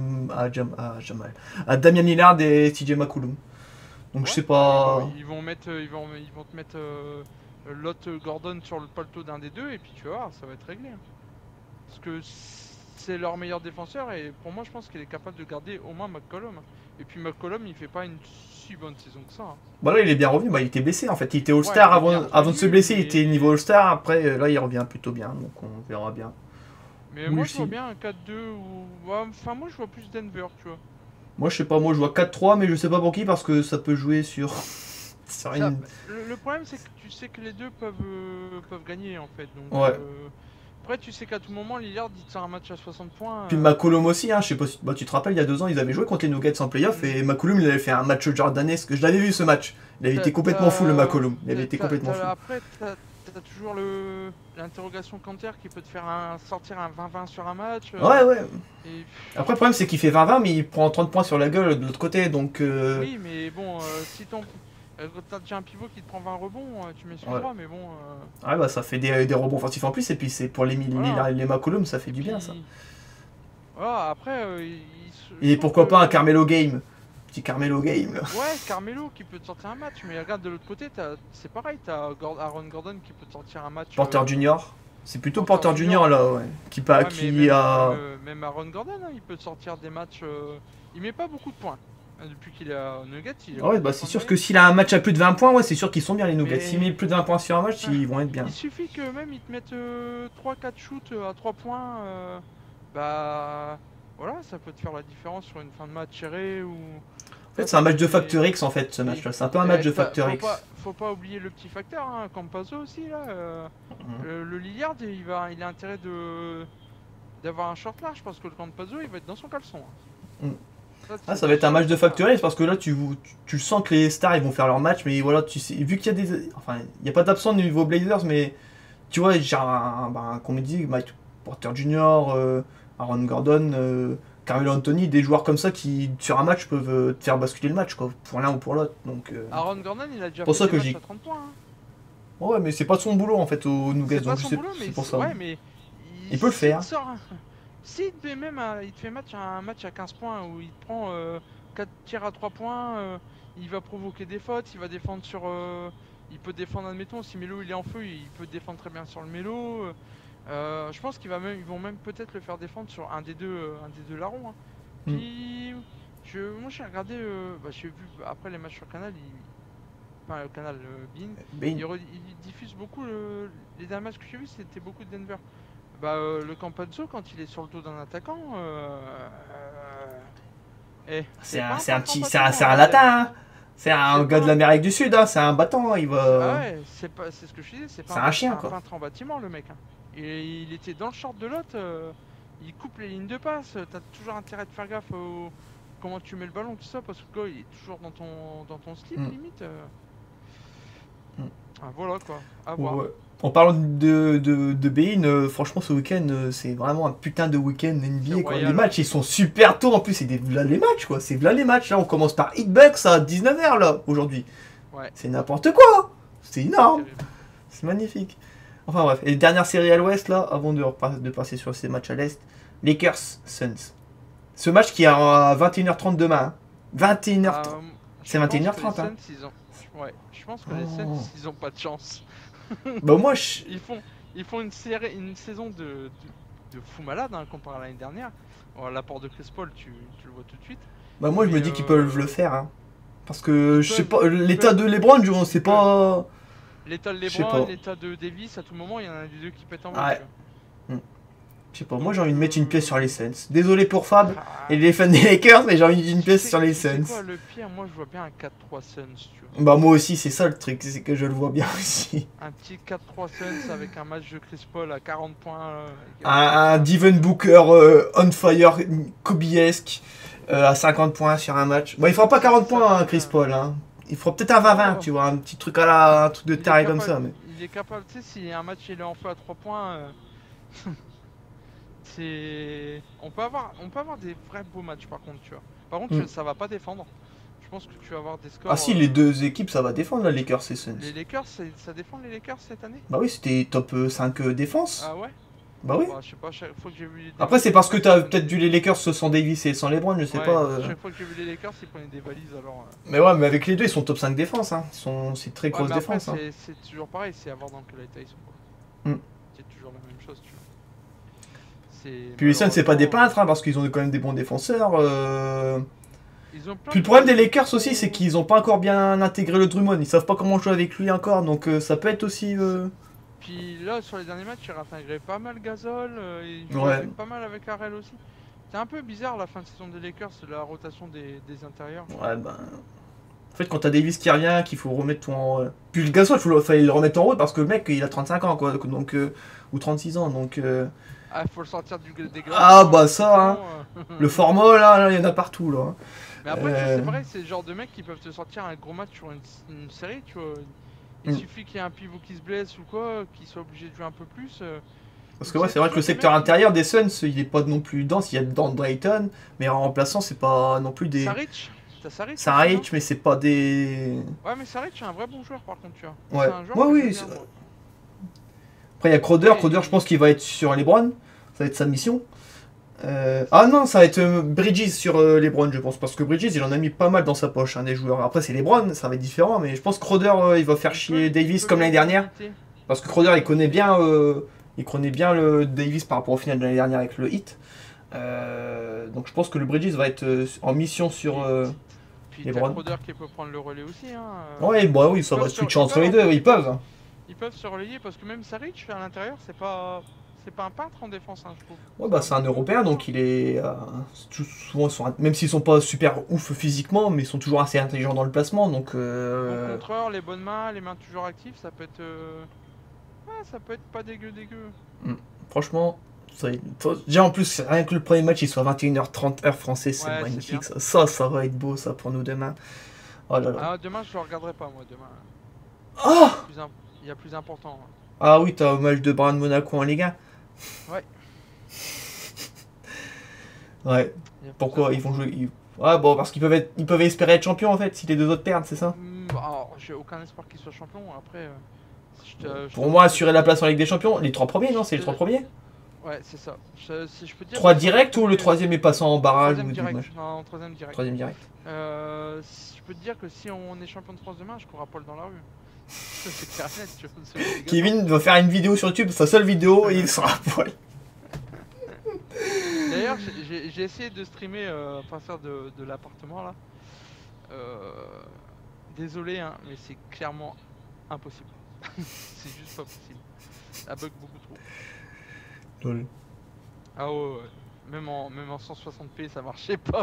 À Damian Lillard et CJ McCollum. Donc je Ouais. sais Bah, pas. ils vont mettre, ils vont te mettre Lot Gordon sur le paletot d'un des deux et puis tu vas voir, ça va être réglé, hein. Parce que c'est leur meilleur défenseur et pour moi je pense qu'il est capable de garder au moins McCollum. Et puis McCollum il fait pas une si bonne saison que ça, hein. Bah là, il est bien revenu. Bah, il était blessé en fait. Il était Ouais, All-Star il est bien avant de se revenu, blesser. Il était mais... niveau All-Star. Après, là, il revient plutôt bien. Donc on verra bien. Mais Oui, moi je vois si. bien un 4-2 ou... ouais, enfin moi je vois plus Denver, tu vois. Moi, je sais pas. Moi, je vois 4-3, mais je sais pas pour qui parce que ça peut jouer sur. sur Ça, une. le problème c'est que tu sais que les deux peuvent gagner en fait. Donc, Ouais. après tu sais qu'à tout moment Lillard il te sort un match à 60 points. Puis McCollum aussi, hein, je sais pas si bah, tu te rappelles, il y a 2 ans, ils avaient joué contre les Nuggets en playoff et McCollum il avait fait un match jordanesque. Je l'avais vu ce match. Il avait été complètement fou le McCollum. Il avait été complètement fou. Après t'as toujours l'interrogation Canter qui peut te faire sortir un 20-20 sur un match. Ouais, ouais. Et... Après, le problème c'est qu'il fait 20-20, mais il prend 30 points sur la gueule de l'autre côté donc. Oui, mais bon, si t'as déjà un pivot qui te prend 20 rebonds, tu m'excuseras, mais bon. Ouais, bah ça fait des rebonds offensifs en plus et puis c'est pour Voilà. les McCollum, ça fait du bien ça. Voilà, après, Et pourquoi pas un Carmelo Game. Petit Carmelo Game là. Ouais, Carmelo qui peut te sortir un match, mais regarde de l'autre côté, c'est pareil, t'as Aaron Gordon qui peut te sortir un match. Porter Junior. C'est plutôt Porter Porter Junior là, ouais. Ouais, Qui mais a. même Aaron Gordon, hein, il peut te sortir des matchs. Il met pas beaucoup de points. Depuis qu'il est à Nuggets, il est Ouais, bah c'est sûr que s'il a un match à plus de 20 points, ouais, c'est sûr qu'ils sont bien les Nuggets. Mais- S'il met plus de 20 points sur un match, ils vont être bien. Il suffit que même ils te mettent 3-4 shoots à 3 points, bah voilà, ça peut te faire la différence sur une fin de match serrée ou. En fait, c'est un match de Factor X en fait, ce match-là. C'est un peu un match de Factor X. Faut pas oublier le petit facteur, hein, Campazzo aussi là. Le Lillard, il a intérêt d'avoir un short large parce que le Campazzo, il va être dans son caleçon, hein. Mm. Ça va être un match de Factor X parce que là, tu sens que les stars ils vont faire leur match, mais voilà, tu sais, vu qu'il y a des. Enfin, il n'y a pas d'absent au niveau Blazers, mais tu vois, genre, comme on dit, Mike Porter Jr., Aaron Gordon, Carmelo Anthony, des joueurs comme ça qui, sur un match, peuvent te faire basculer le match, quoi, pour l'un ou pour l'autre. Donc, Aaron Gordon, il a déjà pour fait ça des que matchs j'ai- à 30 points, hein. ouais, mais c'est pas son boulot en fait au Nuggets, C'est pas donc son boulot, mais c'est pour ça. ouais, mais Il peut le faire. S'il te fait même il te fait un match à 15 points où il te prend 4 tirs à 3 points, il va provoquer des fautes, il va défendre sur. Il peut défendre, admettons, si Melo il est en feu, il peut défendre très bien sur le Melo. Je pense ils vont même peut-être le faire défendre sur un des deux larrons, hein. Puis, moi j'ai regardé, j'ai vu après les matchs sur Canal, enfin le canal Bein, il diffuse beaucoup, les derniers matchs que j'ai vus c'était beaucoup de Denver. Bah le Campazzo quand il est sur le dos d'un attaquant, C'est pas un partant petit, battant, c'est un hein. latin, hein. C'est un C'est gars pas- de l'Amérique du Sud, hein. C'est un battant, il Ah va. ouais, c'est ce que je disais, c'est pas C'est un chien, un quoi. peintre en bâtiment le mec, hein. Et il était dans le short de l'autre, il coupe les lignes de passe, t'as toujours intérêt de faire gaffe comment tu mets le ballon, tout ça, parce que le gars il est toujours dans ton slip limite. Ah, voilà quoi, à voir. Ouais. En parlant de Bein, franchement, ce week-end, c'est vraiment un putain de week-end NBA. Quoi. royal. Les matchs, ils sont super tôt. En plus, c'est là les matchs, quoi. C'est là les matchs. Là, on commence par Heat Bucks à 19h, là, aujourd'hui. Ouais. C'est n'importe quoi. C'est énorme. Terrible. C'est magnifique. Enfin, bref. Et dernière série à l'ouest, là, avant de passer sur ces matchs à l'est. Lakers, Suns. Ce match qui est à 21h30 demain. Hein. 21h30. C'est 21h30, hein. Ouais, je pense que les Suns, ils ont pas de chance. Bah, moi, je. Ils font une saison de fou malade, hein, comparé à l'année dernière. Bon, l'apport de Chris Paul, tu le vois tout de suite. Bah, moi, je me Mais, dis qu'ils peuvent le faire. Hein. Parce que, Ils je sais peuvent, pas, l'état de LeBron, on sait pas. L'état de Je sais LeBron, pas. l'état de Davis, à tout moment, il y en a des deux qui pètent en Ouais. vol. Je sais pas, moi j'ai envie de mettre une pièce sur les Suns. Désolé pour Fab Ah, et les fans des Lakers, mais j'ai envie d'une pièce sur les C'est Suns. quoi le pire? Moi, je vois bien un 4-3 Suns, tu vois. Bah, moi aussi, c'est ça le truc, c'est que je le vois bien aussi. Un petit 4-3 Suns avec un match de Chris Paul à 40 points. Un Devin Booker on fire, Kobe-esque, à 50 points sur un match. Bon, il fera pas 40 points, hein, Chris Paul. Hein. il fera peut-être un 20-20, tu vois, un petit truc un truc de taré comme ça. Mais... Il est capable, tu sais, si un match il est en feu à 3 points, on peut avoir des vrais beaux matchs par contre, tu vois. Par contre, ça va pas défendre. Je pense que tu vas avoir des scores. Ah si, les deux équipes, ça va défendre, là, les Lakers et Suns. Les Lakers, ça défend les Lakers cette année? Bah oui, c'était top 5 défense. Ah ouais? Bah oui. Bah, je sais pas, chaque fois que j'ai vu. Après, c'est parce que t'as peut-être vu les Lakers sans Davis et sans LeBron, je sais pas. Chaque fois que j'ai vu les Lakers, ils prenaient des valises alors. Mais ouais, mais avec les deux, ils sont top 5 défense. Hein. C'est très grosse défense. Hein. C'est toujours pareil, c'est à voir dans quel état ils sont. C'est toujours la même chose, tu vois. Puis les Suns, c'est pas des peintres, hein, parce qu'ils ont quand même des bons défenseurs. Puis le problème des Lakers aussi, c'est qu'ils ont pas encore bien intégré le Drummond. Ils savent pas comment jouer avec lui encore, donc ça peut être aussi. Puis là, sur les derniers matchs, il a intégré pas mal Gasol, il jouait pas mal avec Harrell aussi. C'est un peu bizarre la fin de saison des Lakers, la rotation des intérieurs. Ouais, ben. En fait, quand t'as Davis qui revient, qu'il faut remettre tout en. Puis le Gasol, il fallait le remettre en route parce que le mec, il a 35 ans, quoi. Donc, ou 36 ans, donc. Ah, faut le sortir des glaces. Ah, bah ça, hein. Le format, là, il y en a partout, là. Mais après, c'est vrai, c'est le genre de mecs qui peuvent te sortir un gros match sur une série, tu vois. Il suffit qu'il y ait un pivot qui se blesse ou quoi, qu'il soit obligé de jouer un peu plus. Parce que ouais, c'est vrai que le secteur intérieur des Suns, il est pas non plus dense. Il y a dans Drayton, mais en remplaçant, c'est pas non plus des. Saric, t'as Saric. Saric, mais c'est pas des. Ouais, mais Saric, c'est un vrai bon joueur par contre, tu Ouais, vois. C'est un joueur oui. Après, il y a Crowder. Crowder, je pense qu'il va être sur LeBron. Ça va être sa mission. Ah non, ça va être Bridges sur LeBron, je pense. Parce que Bridges, il en a mis pas mal dans sa poche, hein, des joueurs. Après, c'est LeBron, ça va être différent. Mais je pense que Crowder, il va faire chier Davis comme l'année dernière. Parce que Crowder, il connaît bien le Davis par rapport au final de l'année dernière avec le Heat. Donc je pense que le Bridges va être en mission sur puis LeBron. Crowder qui peut prendre le relais aussi. Hein, ouais, bah oui, ça va switcher entre les deux. Ils peuvent. Ils peuvent se relayer parce que même Saric à l'intérieur, c'est pas un peintre en défense, hein, je trouve. Ouais, bah c'est un Européen, donc il est souvent même s'ils sont pas super ouf physiquement, mais ils sont toujours assez intelligents dans le placement, donc. Bon contreur, les bonnes mains, les mains toujours actives, ça peut être. Ça peut être pas dégueu. Franchement, déjà en plus, rien que le premier match il soit 21h30 heure française, c'est magnifique. Ça va être beau ça pour nous demain. Oh là là. Ah, demain je le regarderai pas moi, demain. Oh il y a plus important. Hein. Ah oui, t'as un match de Bayern Monaco en Ligue 1. Ouais. Ouais. Pourquoi ils vont jouer Ah bon, parce qu'ils peuvent espérer être champions en fait, si les deux autres perdent, c'est ça? Alors, j'ai aucun espoir qu'ils soient champions. Après, pour moi, assurer la place en Ligue des Champions, les 3 premiers, non? C'est les 3 premiers? Ouais, c'est ça. Si je peux dire 3 directs ou le 3ème est passant en barrage ou direct. Non, 3ème direct. 3ème direct. Je peux te dire que si on est champion de France demain, je cours à poil dans la rue. C'est clair net, tu vois. Kevin va faire une vidéo sur YouTube, sa seule vidéo, et il sera à poil. D'ailleurs, j'ai essayé de streamer à partir de l'appartement là. Désolé, hein, mais c'est clairement impossible. C'est juste pas possible. Ça bug beaucoup trop. Lol. Ah ouais. Même en 160p, ça marchait pas.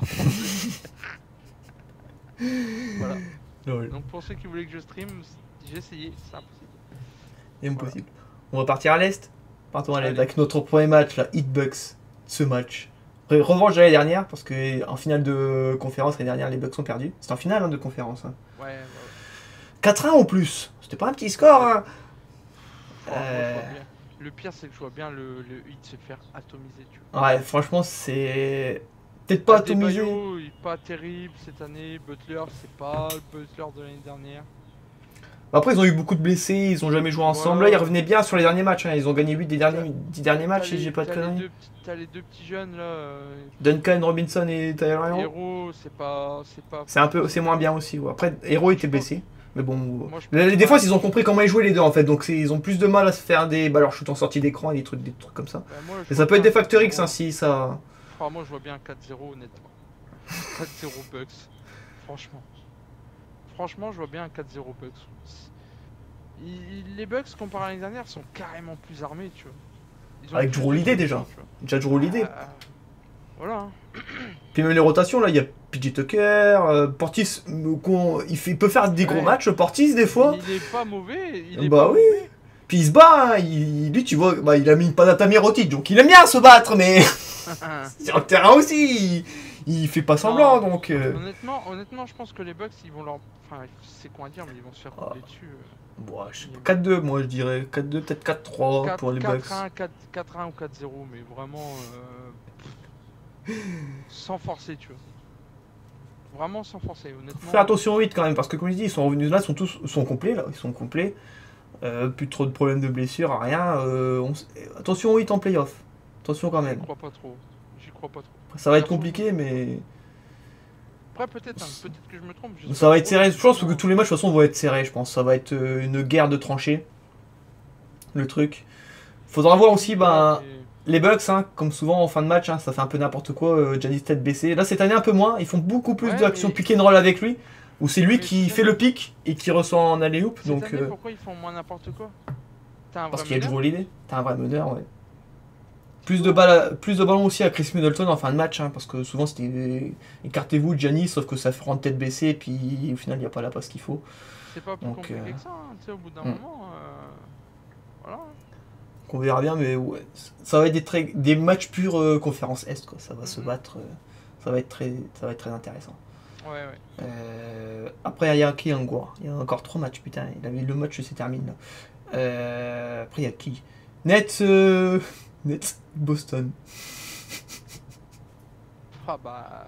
Voilà. Lol. Donc pour ceux qui voulaient que je stream, j'ai essayé, c'est impossible. Impossible. Voilà. On va partir à l'Est. Partons à l'Est avec notre premier match, la Heat-Bucks. Ce match. Revanche de l'année dernière, parce qu'en finale de conférence, l'année dernière, les Bucks ont perdu. C'était en finale de conférence. Hein. Ouais. 4-1 en plus. C'était pas un petit score. Hein. Le pire, c'est que je vois bien le Heat se faire atomiser. Tu vois. Ouais, franchement, c'est. Peut-être pas atomisé. Adebayo, il est pas terrible cette année. Butler, c'est pas le Butler de l'année dernière. Après, ils ont eu beaucoup de blessés, ils ont jamais joué ensemble. Là, ils revenaient bien sur les derniers matchs. Hein. Ils ont gagné 8 des 10 derniers matchs, si j'ai pas de conneries. T'as les deux petits jeunes là. Duncan Robinson et Tyler Hero. Hero, c'est moins bien aussi. Ouais. Après, Hero était blessé. Mais bon, des fois, ils ont compris comment ils jouaient les deux en fait. Donc, ils ont plus de mal à se faire des ballons shoot en sortie d'écran et des trucs comme ça. Mais ça peut être des Factor X hein, si ça. Moi, je vois bien 4-0 honnêtement. 4-0 Bucks. Franchement, je vois bien un 4-0 Bucks. Les Bucks, comparé à l'année dernière, sont carrément plus armés, tu vois. Avec Drew Holiday déjà. Déjà Drew Holiday. Voilà. Puis même les rotations, là, il y a PJ Tucker, Portis, il peut faire des gros matchs, Portis, des fois. Il est pas mauvais. Oui. Puis il se bat, hein. Lui, tu vois, il a mis une patate à Mirotic, donc il aime bien se battre, mais sur le terrain aussi, il fait pas semblant, Non, donc... honnêtement, je pense que les Bucks, ils vont leur. Enfin, c'est con à dire, mais ils vont se faire rouler dessus. Bon, je sais pas, 4-2, moi, je dirais. 4-2, peut-être 4-3 pour les Bucks. 4-1, 4-1 ou 4-0, mais vraiment sans forcer, tu vois. Vraiment sans forcer, honnêtement. Faut faire attention au hit quand même, parce que comme je dis, ils sont revenus là, ils sont complets, là, ils sont complets. Plus trop de problèmes de blessures, rien. Attention au hit en playoff. Attention quand même. J'y crois pas trop. J'y crois pas trop. Ça va être compliqué, mais... Après, peut-être que je me trompe. Ça va être serré. Je pense que tous les matchs, de toute façon, vont être serrés, je pense. Ça va être une guerre de tranchées. Le truc. Faudra voir aussi, ben... Les Bucks, hein, comme souvent en fin de match, hein, ça fait un peu n'importe quoi, Giannis tête baissée. Là, cette année, un peu moins. Ils font beaucoup plus d'actions pick and roll avec lui. Où c'est lui qui fait le pick et qui reçoit en alley-oop. Donc, pourquoi ils font moins n'importe quoi? Parce qu'il y a Drew Holiday. T'as un vrai meneur, ouais. Plus de ballons aussi à Chris Middleton en fin de match, hein, parce que souvent c'était écartez-vous Giannis, sauf que ça fait rendre tête baissée et puis au final il n'y a pas la passe qu'il faut. C'est pas plus compliqué que ça, hein, tu sais, au bout d'un moment. Voilà. On verra bien, mais ouais, ça va être des matchs purs conférence Est, quoi. Ça va se battre, ça va être très intéressant. Ouais. Après il y a qui encore? Il y a encore 3 matchs, putain, le match se termine là. Après il y a qui? Nets Boston. Ah bah.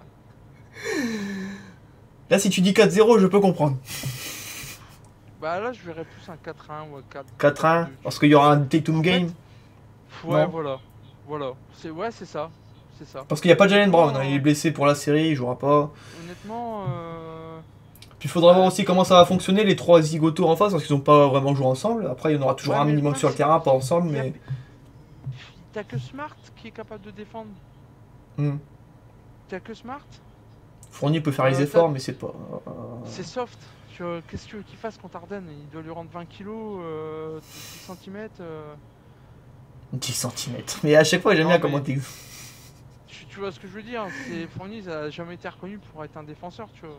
Là si tu dis 4-0, je peux comprendre. Bah là je verrais plus un 4-1 ou un 4-1 parce qu'il y aura un Tatum game. Ouais, voilà. C'est ça. Parce qu'il n'y a pas Jaylen Brown, hein, il est blessé pour la série, il jouera pas. Honnêtement. Puis il faudra voir aussi comment ça va fonctionner les 3 zigotos en face, parce qu'ils n'ont pas vraiment joué ensemble. Après, il y en aura toujours un minimum sur le terrain, pas ensemble, mais. T'as que Smart qui est capable de défendre. T'as que Smart. Fournier peut faire les efforts, mais c'est pas. C'est soft. Qu'est-ce que tu veux qu'il fasse contre Harden? Il doit lui rendre 20 kilos, 10 cm. 10 cm. Mais à chaque fois, j'aime bien comment t'es. Tu vois ce que je veux dire? Fournier, ça n'a jamais été reconnu pour être un défenseur, tu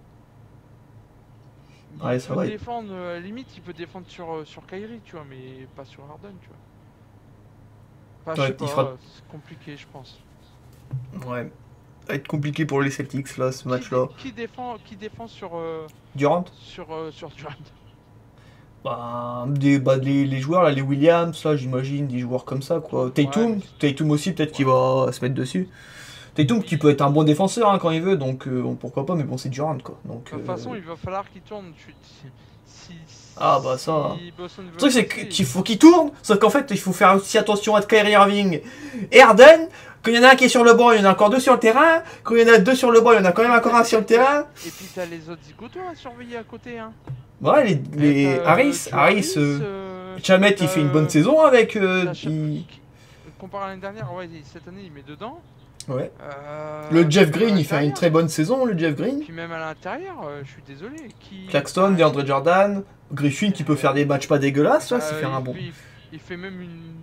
vois. Il peut défendre, à la limite, il peut défendre sur Kyrie, tu vois, mais pas sur Harden, tu vois. Enfin, je sais pas, c'est compliqué, je pense. Ouais. Ça va être compliqué pour les Celtics, là, ce match-là. Qui défend sur... Durant sur Durant. Les joueurs, là, les Williams, là, j'imagine, des joueurs comme ça, quoi. Tatum aussi, peut-être qu'il va se mettre dessus. Tatum qui peut être un bon défenseur hein, quand il veut, donc pourquoi pas, mais bon, c'est Durant, quoi. Donc, de toute façon, il va falloir qu'il tourne. Ah bah ça. Le truc c'est qu'il faut qu'il tourne, sauf qu'en fait il faut faire aussi attention à Kyrie Irving et Harden. Quand il y en a un qui est sur le banc, il y en a encore 2 sur le terrain. Quand il y en a 2 sur le banc, il y en a quand même encore un sur le terrain. Et puis t'as les autres zigotos à surveiller à côté. Hein. Ouais, les Harris, Chamet il fait une bonne saison avec. Comparé à l'année dernière, ouais, cette année il met dedans. Ouais. Le Jeff Green, il fait une très bonne saison, le Jeff Green. Puis même à l'intérieur, je suis désolé. Claxton, DeAndre Jordan, Griffin qui peut faire des matchs pas dégueulasses, là, c'est faire un bon. Il fait même une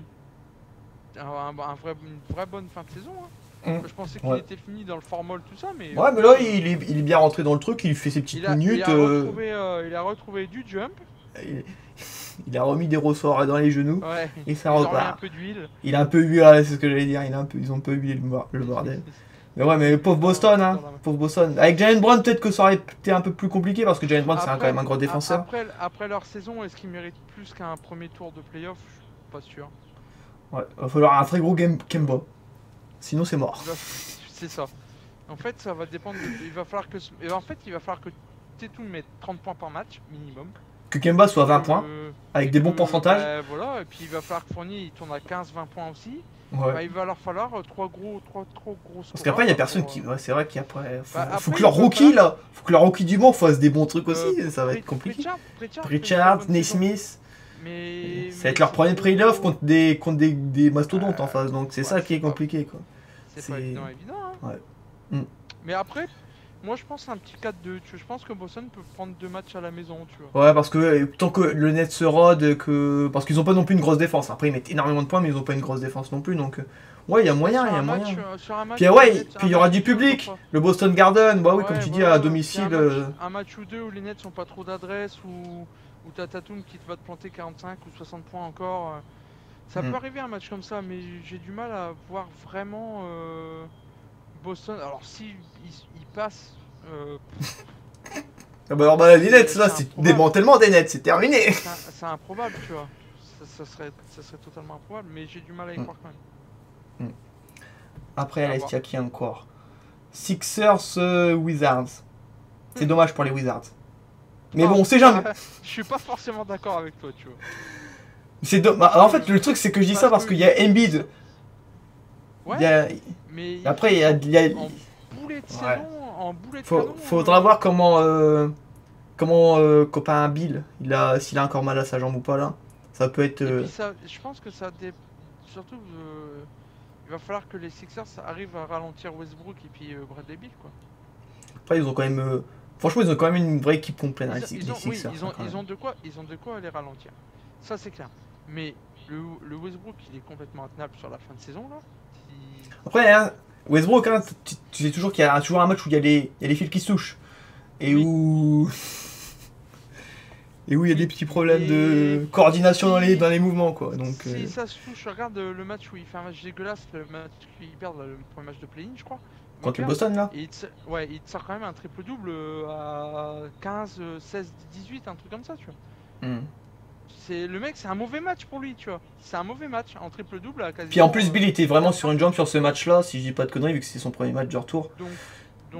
vraie bonne fin de saison. Hein. Je pensais qu'il était fini dans le formol, tout ça, mais. Ouais, mais là, il est bien rentré dans le truc, il fait ses petites minutes. Il a retrouvé du jump. Il a remis des ressorts dans les genoux et ça repart. Il a un peu d'huile. Il a un peu huilé, c'est ce que j'allais dire. Ils ont un peu huilé le bordel. Mais ouais, mais pauvre Boston, hein. Pauvre Boston. Avec Jaylen Brown, peut-être que ça aurait été un peu plus compliqué parce que Jaylen Brown, c'est quand même un gros défenseur. Après leur saison, est-ce qu'ils méritent plus qu'un premier tour de playoff? Je suis pas sûr. Ouais, il va falloir un très gros Kemba. Sinon, c'est mort. C'est ça. En fait, ça va dépendre. Il va falloir que Tatum mette 30 points par match, minimum. Que Kemba soit 20 points, avec des bons pourcentages. Voilà, et puis il va falloir que Fournier il tourne à 15-20 points aussi. Ouais. Bah, il va leur falloir 3 gros Parce qu'après, il n'y a personne qui. Ouais, c'est vrai qu'après. Faut que leur rookie, là. Faut que leur rookie du banc fasse des bons trucs aussi. Ça va être compliqué. Pritchard, Naismith. Mais. Ça va être leur premier playoff contre des mastodontes en face. Donc c'est ça qui est compliqué, quoi. C'est pas évident, hein. Ouais. Mais après. Moi je pense à un petit 4-2, je pense que Boston peut prendre 2 matchs à la maison, tu vois. Ouais, parce que tant que le net se rôde, parce qu'ils ont pas non plus une grosse défense. Après ils mettent énormément de points, mais ils ont pas une grosse défense non plus, donc ouais, il y a moyen, Puis ouais, puis il y aura du public. Le Boston Garden, bah oui, comme tu dis, à domicile. Un match ou deux où les nets sont pas trop d'adresse, où t'as Tatum qui va te planter 45 ou 60 points encore. Ça peut arriver un match comme ça, mais j'ai du mal à voir vraiment Boston, alors si ils passent, Ah bah alors bah, les Nets, là, c'est c'est improbable. démantèlement des Nets, c'est terminé. C'est improbable, tu vois. Ça serait totalement improbable, mais j'ai du mal à y croire quand même. Après, À allez, voir. il y a qui encore? Sixers, Wizards. C'est dommage pour les Wizards. Mais bon, on sait jamais. Je suis pas forcément d'accord avec toi, tu vois. C'est dommage. En fait, le truc, c'est que je dis ça parce qu'il y a Embiid. Il y Ouais, a... mais Après, il y a... en boulet de saison, Ouais. en boulet de canon. Faudra voir comment copain Bill, s'il a encore mal à sa jambe ou pas là. Ça peut être. Et puis ça, je pense que surtout, il va falloir que les Sixers arrivent à ralentir Westbrook et puis Bradley Beal, quoi. Après, ils ont quand même. Franchement, ils ont quand même une vraie équipe complète, hein, Ils les ont, oui, Sixers. ils ont de quoi les ralentir. Ça c'est clair. Mais le Westbrook, il est complètement intenable sur la fin de saison là. Après, hein, Westbrook, hein, tu sais toujours qu'il y a toujours un match où il y a les fils qui se touchent. Et Oui. où. Et où il y a des petits problèmes de coordination dans les mouvements, quoi. Donc, Si ça se touche, regarde le match où il fait un match dégueulasse, le match qu'ils perdent, le premier match de play-in, je crois. contre le Boston, là. Et il te sort quand même un triple-double à 15, 16, 18, un truc comme ça, tu vois. Hmm. Le mec, c'est un mauvais match pour lui, tu vois. C'est un mauvais match en triple-double à quasiment. Puis en plus, Bill était vraiment sur une jambe sur ce match-là, si je dis pas de conneries, vu que c'est son premier match de retour. Donc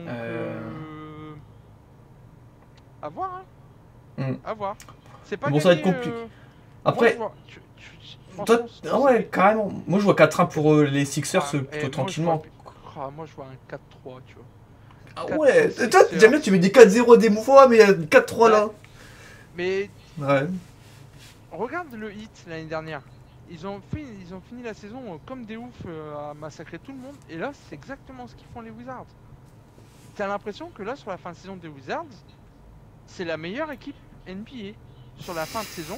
à voir, hein. Hmm. À voir. C'est pas Bon, gagné, ça va être compliqué. Après, moi, toi, franchement, ah ouais, carrément. Moi, je vois 4-1 pour les Sixers plutôt moi, tranquillement. moi, je vois un 4-3, tu vois. Ah 4-3 ouais, toi, Sixers. j'aime bien, tu mets des 4-0 des fois, mais 4-3 là. Mais Ouais. regarde le hit l'année dernière. Ils ont fini la saison comme des oufs à massacrer tout le monde. Et là, c'est exactement ce qu'ils font les Wizards. T'as l'impression que là, sur la fin de saison des Wizards, c'est la meilleure équipe NBA. Sur la fin de saison,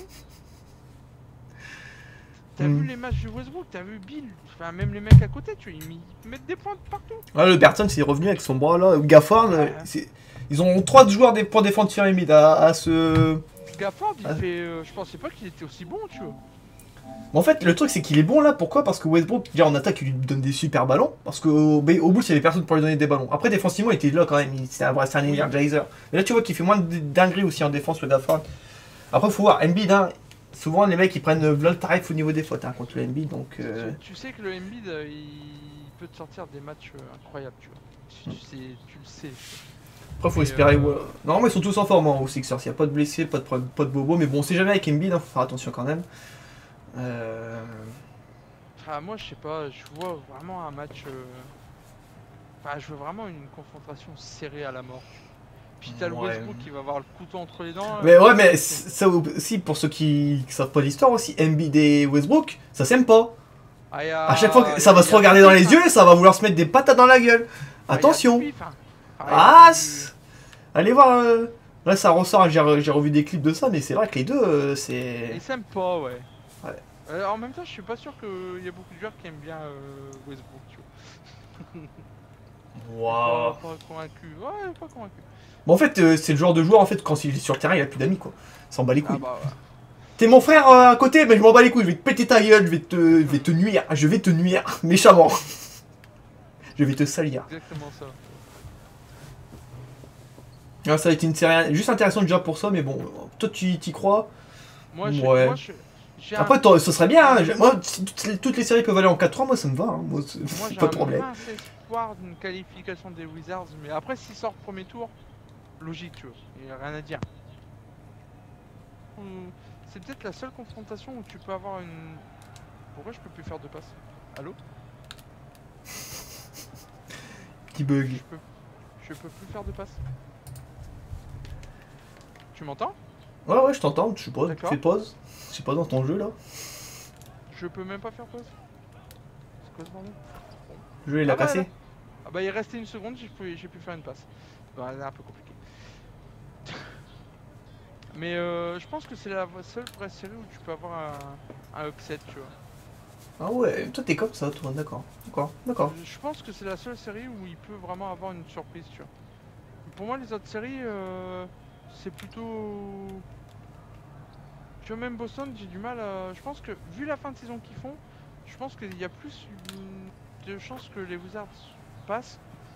t'as vu les matchs de Westbrook, t'as vu Bill, enfin même les mecs à côté, tu vois, ils mettent des points de partout. Ouais, le Berton, c'est revenu avec son bras là. Gafford, ils ont 3 joueurs pour défendre sur Embiid à ce. Gafford, je pensais pas qu'il était aussi bon, tu vois. En fait, le truc, c'est qu'il est bon là. Pourquoi? Parce que Westbrook, déjà en attaque, il lui donne des super ballons. Parce qu'au bout, il y avait personne pour lui donner des ballons. Après, défensivement, il était là quand même. C'est un energizer. Et là, tu vois qu'il fait moins de dingueries aussi en défense, le Gafford. Après, faut voir. Embiid, hein, souvent, les mecs, ils prennent le tarif au niveau des fautes contre le Embiid. Donc, tu sais que le Embiid, il peut te sortir des matchs incroyables, tu vois. Tu le sais. Après, faut espérer. Normalement, ils sont tous en forme aux Sixers. Il n'y a pas de blessés, pas de bobos. Mais bon, on sait jamais avec Embiid, faut faire attention quand même. Moi, je sais pas, je vois vraiment un match. Je vois vraiment une confrontation serrée à la mort. Puis t'as le Westbrook qui va avoir le couteau entre les dents. Mais ouais, mais ça aussi, pour ceux qui savent pas l'histoire aussi, Embiid et Westbrook, ça s'aime pas. À chaque fois que ça va se regarder dans les yeux et ça va vouloir se mettre des patates dans la gueule. Attention. Allez voir. Là, ça ressort. J'ai revu des clips de ça, mais c'est vrai que les deux, c'est. Ils s'aiment pas, ouais. En même temps, je suis pas sûr qu'il y a beaucoup de joueurs qui aiment bien Westbrook, tu vois. Waouh. Pas convaincu. Ouais, pas convaincu. Bon, en fait, c'est le genre de joueur, en fait, quand il est sur le terrain, il a plus d'amis, quoi. Il s'en bat les couilles. Ah bah ouais. T'es mon frère à côté, mais je m'en bats les couilles. Je vais te péter ta gueule, je vais te nuire. Je vais te nuire méchamment. Je vais te salir. Exactement ça. Ah, ça a été une série juste intéressante déjà pour ça, mais bon, toi tu y crois? Moi, ouais. Après, ce serait bien. Hein. Moi, si toutes les séries peuvent aller en 4-3, moi ça me va. Hein. Moi, pas de problème. J'ai un espoir d'une qualification des Wizards, mais après, s'ils sortent premier tour, logique, tu vois. Il n'y a rien à dire. C'est peut-être la seule confrontation où tu peux avoir une. Pourquoi je peux plus faire de passe? Allô? Petit bug. Je peux plus faire de passe. Tu m'entends? Ouais, je t'entends. Je sais pas. D'accord. Fais pause. Je sais pas dans ton jeu là. Je peux même pas faire pause. C'est quoi ce bordel? Le jeu il a cassé. Là. Ah bah il restait une seconde, j'ai pu faire une passe. Bah, c'est un peu compliqué. Mais je pense que c'est la seule vraie série où tu peux avoir un upset, tu vois. Ah ouais, toi t'es comme ça, toi, d'accord. D'accord. Je pense que c'est la seule série où il peut vraiment avoir une surprise, tu vois. Pour moi, les autres séries, c'est plutôt... Tu vois, même Boston, j'ai du mal à... Je pense que, vu la fin de saison qu'ils font, je pense qu'il y a plus de chances que les Wizards passent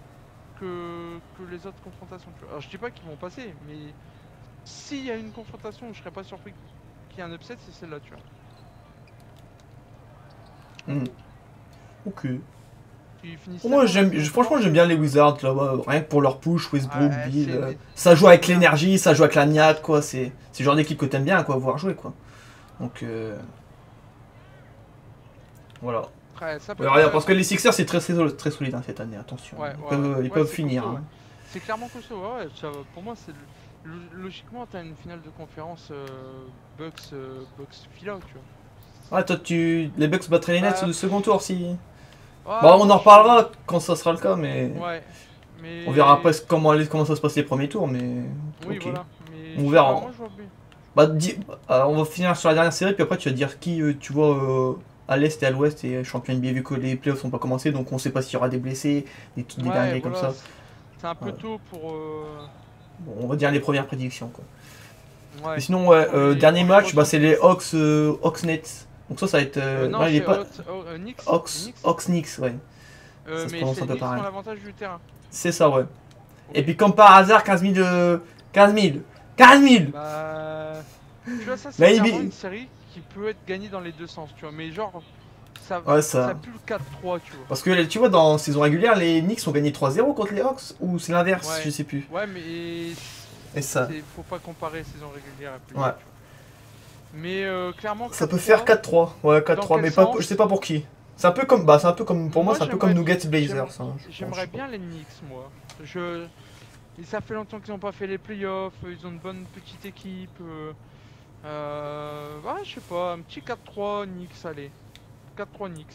que les autres confrontations. Tu vois. Alors je dis pas qu'ils vont passer, mais s'il y a une confrontation où je serais pas surpris qu'il y ait un upset, c'est celle-là, tu vois. Ok. Moi, franchement, j'aime bien les Wizards là-bas, rien que pour leur push, Westbrook, Ouais, Bill. Ça joue avec l'énergie, ça joue avec la niaque, quoi. C'est le genre d'équipe que t'aimes bien, quoi, voir jouer, quoi. Donc, voilà. Après, ça peut Ouais, regarde, parce que les Sixers, c'est très solide hein, cette année, attention. Ouais, Ils peuvent c'est finir. costaud, Hein. C'est clairement costaud, ouais. Pour moi, c'est logiquement, t'as une finale de conférence Bucks Phila, tu vois. Ouais, toi, les Bucks battraient les Nets au second tour si. Ouais, Bon, on en reparlera quand ça sera le cas, mais. Ouais, mais. On verra après comment ça se passe les premiers tours, mais. Oui, ok. voilà. Mais On verra. Moi, je vois bien. Bah, on va finir sur la dernière série, puis après tu vas dire qui tu vois à l'est et à l'ouest et champion NBA vu que les playoffs sont pas commencés, donc on sait pas s'il y aura des blessés, des dingueries comme ça. C'est un peu tôt pour. Bon, on va dire les premières prédictions quoi. Ouais. Et sinon dernier match, bah c'est les Hawks Nets. Donc ça va être. Non, il est pas. Knicks. Hawks Knicks, ouais. Ça se mais prononce c'est un peu Knicks qui pareil. ont l'avantage du terrain. C'est ça, ouais. Et puis comme par hasard, 15 000. 15 000 Bah. Tu vois, ça, La c'est NBA clairement une série qui peut être gagnée dans les deux sens, tu vois. Mais genre, ça pue le 4-3, tu vois. Parce que tu vois, dans saison régulière, les Knicks ont gagné 3-0 contre les Hawks, ou c'est l'inverse, Ouais. je sais plus. Ouais, mais. Et ça. Faut pas comparer saison régulière à plus. Ouais. Mais clairement. Ça peut faire 4-3. Ouais, 4-3, mais pas, je sais pas pour qui. C'est un peu comme. Bah, c'est un peu comme. Pour moi, c'est un peu comme Nuggets Blazers. J'aimerais bien les Knicks, moi. Ça fait longtemps qu'ils n'ont pas fait les playoffs, ils ont une bonne petite équipe. Ouais, je sais pas, un petit 4-3 Knicks, allez. 4-3 Knicks.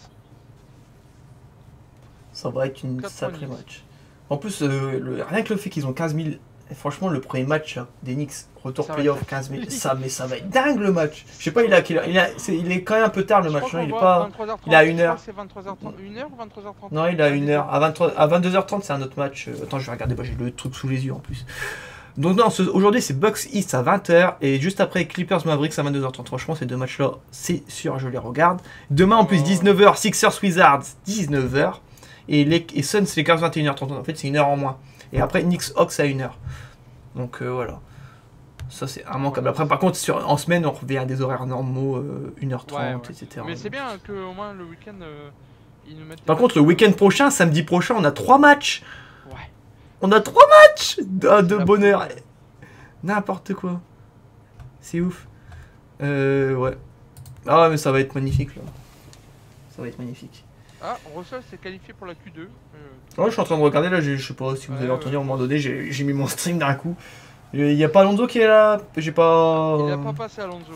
Ça va être une sacrée match. En plus, rien que le fait qu'ils ont 15 000. Franchement, le premier match là, des Knicks, retour playoff 15 000, ça va être dingue le match. Je sais pas, il est quand même un peu tard le match. Hein, il est pas. Il a 1h. C'est 23h30. 1h ou 23h30? Non, il a 1h. À 22h30, c'est un autre match. Attends, je vais regarder, j'ai le truc sous les yeux en plus. Donc, non, aujourd'hui, c'est Bucks East à 20h et juste après Clippers Mavericks à 22h30. Franchement, ces deux matchs-là, c'est sûr, je les regarde. Demain, en plus, 19h, Sixers Wizards, 19h. Et Suns, Lakers 21h30. En fait, c'est 1h en moins. Et après, Knicks Hawks à 1h. Donc voilà. Ça, c'est immanquable. Après, par contre, en semaine, on revient à des horaires normaux, 1h30, etc. Mais c'est bien qu'au moins le week-end, ils nous mettent. Par contre, le week-end prochain, samedi prochain, on a 3 matchs. Ouais. On a 3 matchs de bonheur. N'importe quoi. C'est ouf. Ouais. Ah ouais, mais ça va être magnifique là. Ça va être magnifique. Ah, Russell s'est qualifié pour la Q2. Ouais, je suis en train de regarder là, je sais pas si vous avez entendu à un moment donné, j'ai mis mon stream d'un coup. Il y a pas Alonso qui est là, j'ai pas. Il a pas passé Alonso.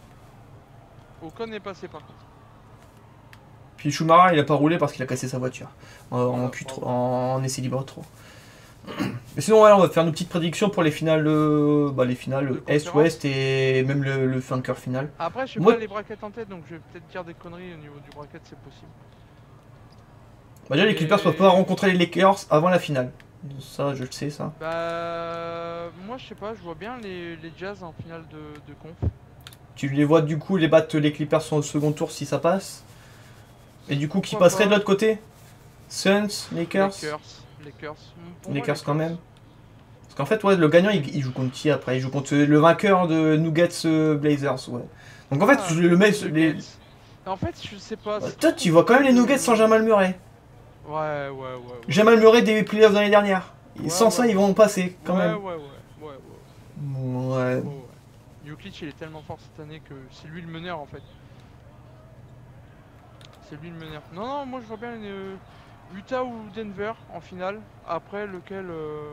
Ocon est passé par contre. Puis Schumacher il a pas roulé parce qu'il a cassé sa voiture en essai libre trop. Mais sinon ouais, on va faire nos petites prédictions pour les finales, les finales Est-Ouest et même le funker final. Après je sais pas les brackets en tête donc je vais peut-être dire des conneries au niveau du bracket, c'est possible. Bah déjà les Clippers peuvent pas rencontrer les Lakers avant la finale. Ça je le sais ça. Bah moi je sais pas, je vois bien les Jazz en finale de conf. Tu les vois du coup les battre les Clippers au second tour si ça passe. Et du coup qui passerait de l'autre côté? Suns, Lakers. Lakers quand même. Parce qu'en fait ouais le gagnant il joue contre qui après? Il joue contre le vainqueur de Nuggets Blazers ouais. Donc en fait le mec En fait je sais pas. Toi tu vois quand même les Nuggets sans Jamal Murray. Ouais. Jamal Murray des playoffs dans l'année dernière. Sans ça ils vont passer quand même. Ouais. Jokic il est tellement fort cette année que c'est lui le meneur en fait. C'est lui le meneur. Non, moi je vois bien Utah ou Denver en finale. Après lequel.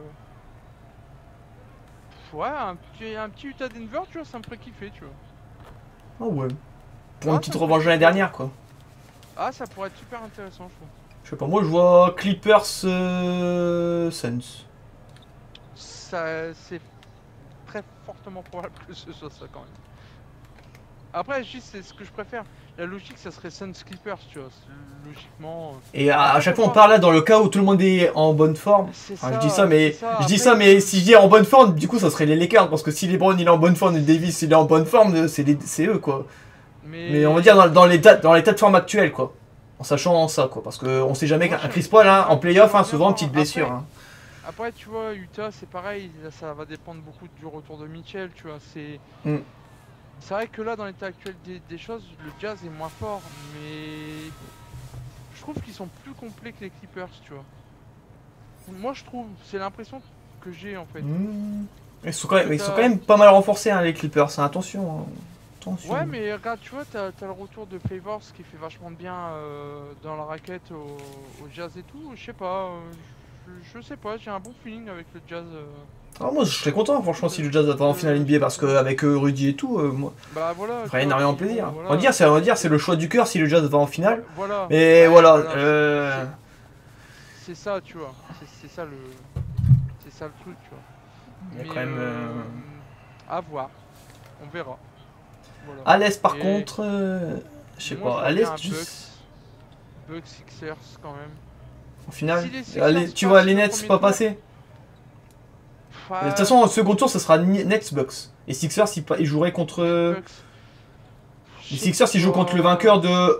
Ouais, un petit Utah Denver, tu vois, ça me ferait kiffer, tu vois. Ah ouais. Pour une petite revanche de l'année dernière quoi. Ah, ça pourrait être super intéressant, je trouve. Je sais pas, moi je vois Clippers Suns. Ça, c'est très fortement probable que ce soit ça quand même. Après, c'est ce que je préfère. La logique, ça serait Suns Clippers, tu vois. Logiquement. Et à chaque fois, on parle là dans le cas où tout le monde est en bonne forme. Enfin, je dis ça, mais si je dis en bonne forme, du coup, ça serait les Lakers. Parce que si LeBron il est en bonne forme et Davis il est en bonne forme, c'est eux quoi. Mais on va dire dans l'état de forme actuel quoi. En sachant ça quoi. Parce qu'on sait jamais qu'un Chris Paul en playoff, souvent une petite blessure. Après, tu vois, Utah, c'est pareil, là, ça va dépendre beaucoup du retour de Mitchell, tu vois. Mm. C'est vrai que là, dans l'état actuel des choses, le Jazz est moins fort, mais je trouve qu'ils sont plus complets que les Clippers, tu vois. Moi, je trouve, c'est l'impression que j'ai en fait. Mm. Parce que Ils sont quand même pas mal renforcés, hein, les Clippers. Hein. Attention. Hein. Attention. Ouais, mais regarde, tu vois, t'as le retour de Favors qui fait vachement de bien dans la raquette au Jazz et tout. Je sais pas, je sais pas, j'ai un bon feeling avec le Jazz. Ah, moi, je serais content, franchement, si le Jazz va en finale NBA, parce qu'avec Rudy et tout, moi, Bah voilà, ça tu ferait vois, énormément ils plaisir. vont, voilà. On va dire, c'est le choix du cœur si le Jazz va en finale. Voilà. Mais Ouais, voilà, voilà, c'est ça, tu vois. C'est ça le truc, tu vois. il y a Mais quand même. à voir, on verra. Voilà. À l'Est, par Et contre, je sais moi, je pas, vois à bien l'Est, un Bucks Sixers quand même. en finale, Si les Sixers allez, tu vois, passent les le Nets premier pas tour, passer. De toute ah, façon, au second tour, ce sera Nets Bucks. Et Sixers, ils joueraient contre. Bucks, Les je sais Sixers, ils jouent contre le pas. vainqueur de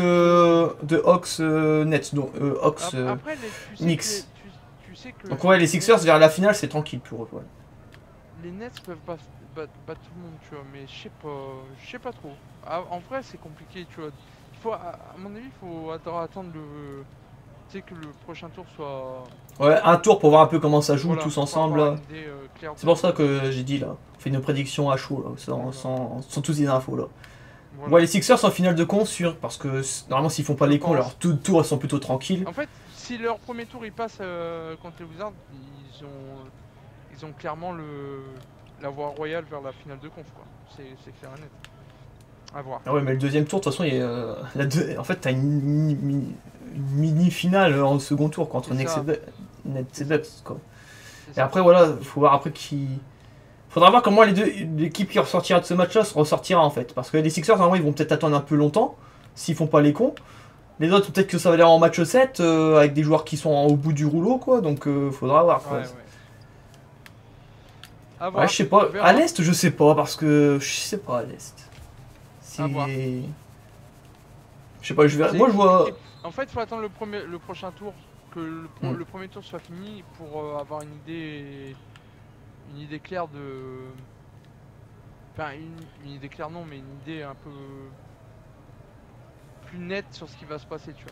Hawks Nets, donc Hawks Après, Knicks. tu sais que Donc ouais, les Sixers vers la finale, c'est tranquille pour eux. Ouais. les Nets peuvent battre tout le monde, tu vois, mais je sais pas trop. Ah, en vrai, c'est compliqué, tu vois. À mon avis, il faut attendre tu sais, que le prochain tour soit. Ouais, un tour pour voir un peu comment ça joue Voilà, tous pour ensemble. avoir Là. une idée, claire C'est pour ça que j'ai dit là. On fait une prédiction à chaud là, sans toutes les infos là. Voilà. Ouais, les Sixers en finale de con, sûr, parce que normalement s'ils font pas Je les cons, pense. leurs tours elles sont plutôt tranquilles. En fait, si leur premier tour il passe contre les Wizards, ils ont clairement la voie royale vers la finale de conf, quoi. C'est clair et net. À voir. Ah ouais, mais le deuxième tour, de toute façon, en fait, t'as une mini-finale en second tour contre C'est ça. Nets et Bucks, quoi. C'est Et ça. après, voilà, faut voir après qui. Faudra voir comment l'équipe qui ressortira de ce match-là se ressortira en fait. Parce que les Sixers, normalement, ils vont peut-être attendre un peu longtemps, s'ils font pas les cons. Les autres, peut-être que ça va aller en match 7, avec des joueurs qui sont au bout du rouleau, quoi. Donc, faudra voir, quoi. Ouais. À voir. Ouais, je sais pas. On verra. À l'Est, je sais pas, parce que. Je sais pas, à l'Est. À voir. Je sais pas, je verrai. C'est Moi, je vois. compliqué. En fait, il faut attendre le prochain tour, que le premier tour soit fini pour avoir une idée claire de. Enfin, une idée claire non, mais une idée un peu plus nette sur ce qui va se passer, tu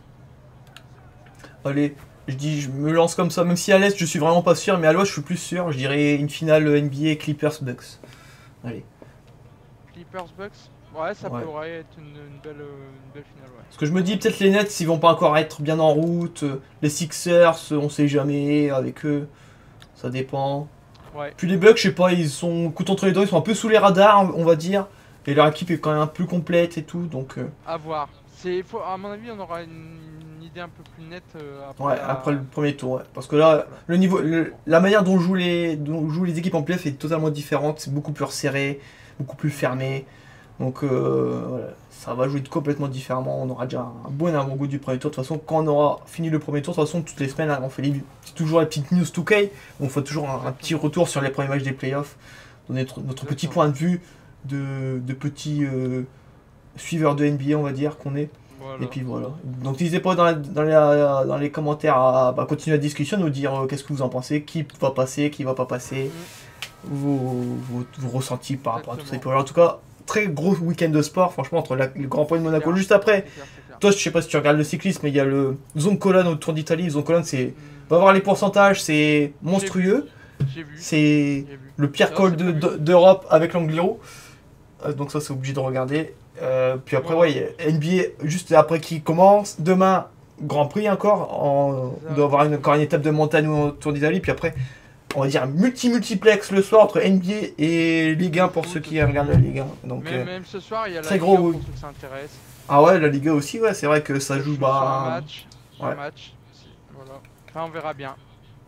vois. Allez, je me lance comme ça, même si à l'Est je suis vraiment pas sûr, mais à l'Ouest je suis plus sûr, je dirais une finale NBA Clippers Bucks. Allez. Clippers Bucks, ouais, ça Ouais. pourrait être une belle finale, ouais. Parce que je me dis peut-être les Nets ils vont pas encore être bien en route, les Sixers on sait jamais avec eux, ça dépend. Ouais. Puis les Bucks je sais pas, ils sont coup entre les doigts, ils sont un peu sous les radars on va dire, et leur équipe est quand même plus complète et tout, donc À voir. À mon avis, on aura une idée un peu plus nette après. ouais, après le premier tour, ouais. Parce que là, le niveau, la manière dont jouent les équipes en playoff est totalement différente. C'est beaucoup plus resserré, beaucoup plus fermé. Donc, voilà, ça va jouer complètement différemment. On aura déjà un bon avant-goût du premier tour. De toute façon, quand on aura fini le premier tour, de toute façon, toutes les semaines, hein, on fait toujours les petites news 2K. On fait toujours un petit retour sur les premiers matchs des playoffs. Donner notre petit point de vue de petits suiveurs de NBA, on va dire, qu'on est. Voilà. Et puis voilà. Donc n'hésitez pas dans les commentaires à continuer la discussion, nous dire qu'est-ce que vous en pensez, qui va passer, qui va pas passer, vos ressentis par rapport à tout ça. Et puis voilà, en tout cas, très gros week-end de sport, franchement, entre le Grand Prix de Monaco juste après. C'est clair. Toi, je sais pas si tu regardes le cyclisme, mais il y a le Zoncolan au Tour d'Italie. Zoncolan, va voir les pourcentages, c'est monstrueux. J'ai vu. C'est J'ai vu. le pire Non, col c'est pas vu. d'Europe avec l'Angliru. Donc ça c'est obligé de regarder. Puis après Voilà. ouais, il y a NBA juste après qui commence. Demain, Grand Prix encore. On Ça. doit avoir encore une étape de montagne au Tour d'Italie. Puis après, on va dire multiplex le soir entre NBA et Ligue 1 pour ceux qui regardent la Ligue 1. Donc, Même ce soir, il y a la très Liga gros, pour oui. ceux que ça intéresse. ah ouais, la Liga aussi, ouais, c'est vrai que ça joue Sur un bas. match. ouais. Un match. Voilà. Enfin, on verra bien.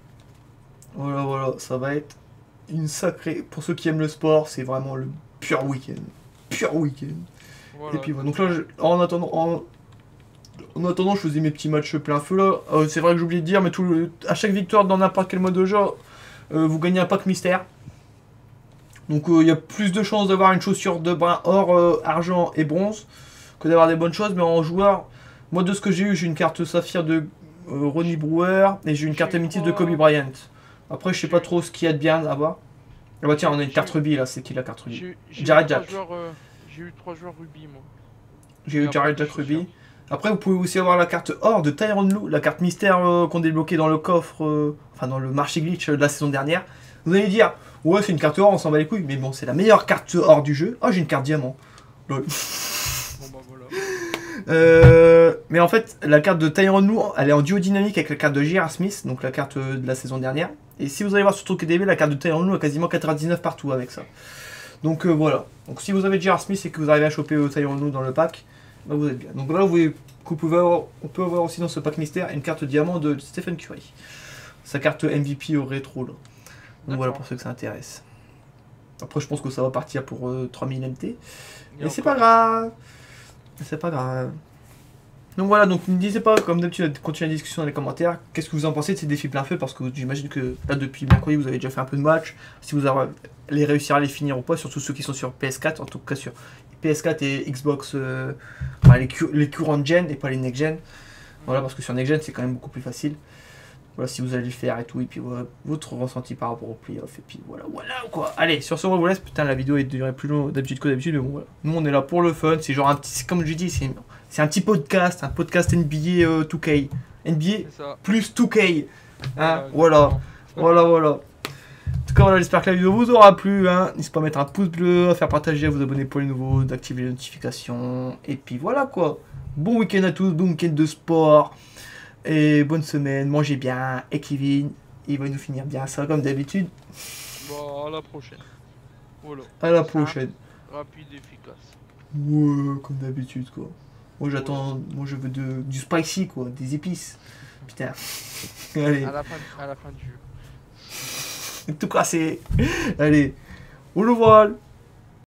Voilà, ça va être une sacrée. Pour ceux qui aiment le sport, c'est vraiment le pur week-end. Pur week-end. Voilà. Et puis voilà. Donc là, en attendant, je faisais mes petits matchs plein feu là. C'est vrai que j'ai oublié de dire, mais à chaque victoire dans n'importe quel mode de jeu, vous gagnez un pack mystère. Donc il y a plus de chances d'avoir une chaussure de brin or, argent et bronze que d'avoir des bonnes choses. Mais en joueur, moi de ce que j'ai eu, j'ai une carte saphir de Ronnie Brewer et j'ai une carte améthyste de Kobe Bryant. Après, je sais pas trop ce qu'il y a de bien à voir. Ah bah tiens, on a une carte rubis là, c'est qui la carte rubis? J'ai Jared Jack. j'ai eu 3 joueurs rubis, moi. J'ai eu Jared Jack rubis. Après, vous pouvez aussi avoir la carte or de Tyronn Lue, la carte mystère qu'on débloquait dans le coffre, enfin dans le marché glitch de la saison dernière. Vous allez dire, ouais, c'est une carte or, on s'en bat les couilles, mais bon, c'est la meilleure carte or du jeu. Oh, j'ai une carte diamant. Lol. Bon bah voilà. Mais en fait, la carte de Tyronn Lue, elle est en duo dynamique avec la carte de J.R. Smith, donc la carte de la saison dernière. Et si vous allez voir sur TrucDB, la carte de Tyronn Lue a quasiment 99 partout avec ça. Donc voilà. Donc si vous avez J.R. Smith et que vous arrivez à choper Tyronn Lue dans le pack, bah, vous êtes bien. Donc là, on peut avoir aussi dans ce pack mystère une carte diamant de Stephen Curry. Sa carte MVP au rétro là. Donc voilà pour ceux que ça intéresse. Après, je pense que ça va partir pour 3000 MT. Mais c'est pas grave. C'est pas grave. Donc voilà, donc n'hésitez pas, comme d'habitude, à continuer la discussion dans les commentaires. Qu'est-ce que vous en pensez de ces défis plein feu? Parce que j'imagine que là, depuis mercredi, vous avez déjà fait un peu de match. Si vous allez réussir à les finir ou pas, surtout ceux qui sont sur PS4, en tout cas sur PS4 et Xbox, enfin, les current gen et pas les next gen. Voilà, parce que sur next gen, c'est quand même beaucoup plus facile. Voilà, si vous allez le faire et tout, et puis voilà, votre ressenti par rapport au playoff, et puis voilà quoi. Allez, sur ce, on vous laisse. Putain, la vidéo est durée plus long d'habitude que d'habitude, mais bon, voilà. Nous, on est là pour le fun. C'est genre un petit, comme je dis, c'est un petit podcast, un podcast NBA 2K. NBA plus 2K. Hein, voilà. Voilà. En tout cas, voilà, j'espère que la vidéo vous aura plu. Hein. N'hésitez pas à mettre un pouce bleu, à faire partager, à vous abonner pour les nouveaux, d'activer les notifications. Et puis voilà quoi. Bon week-end à tous, bon week-end de sport. Et bonne semaine, mangez bien. Et Kevin, il va nous finir bien ça comme d'habitude. Bon, à la prochaine. Voilà. À la prochaine. Rapide et efficace. Ouais, comme d'habitude quoi. Moi j'attends, moi je veux du spicy quoi, des épices. Putain. Allez. À la fin du jeu. Tout cassé. Allez. Au revoir.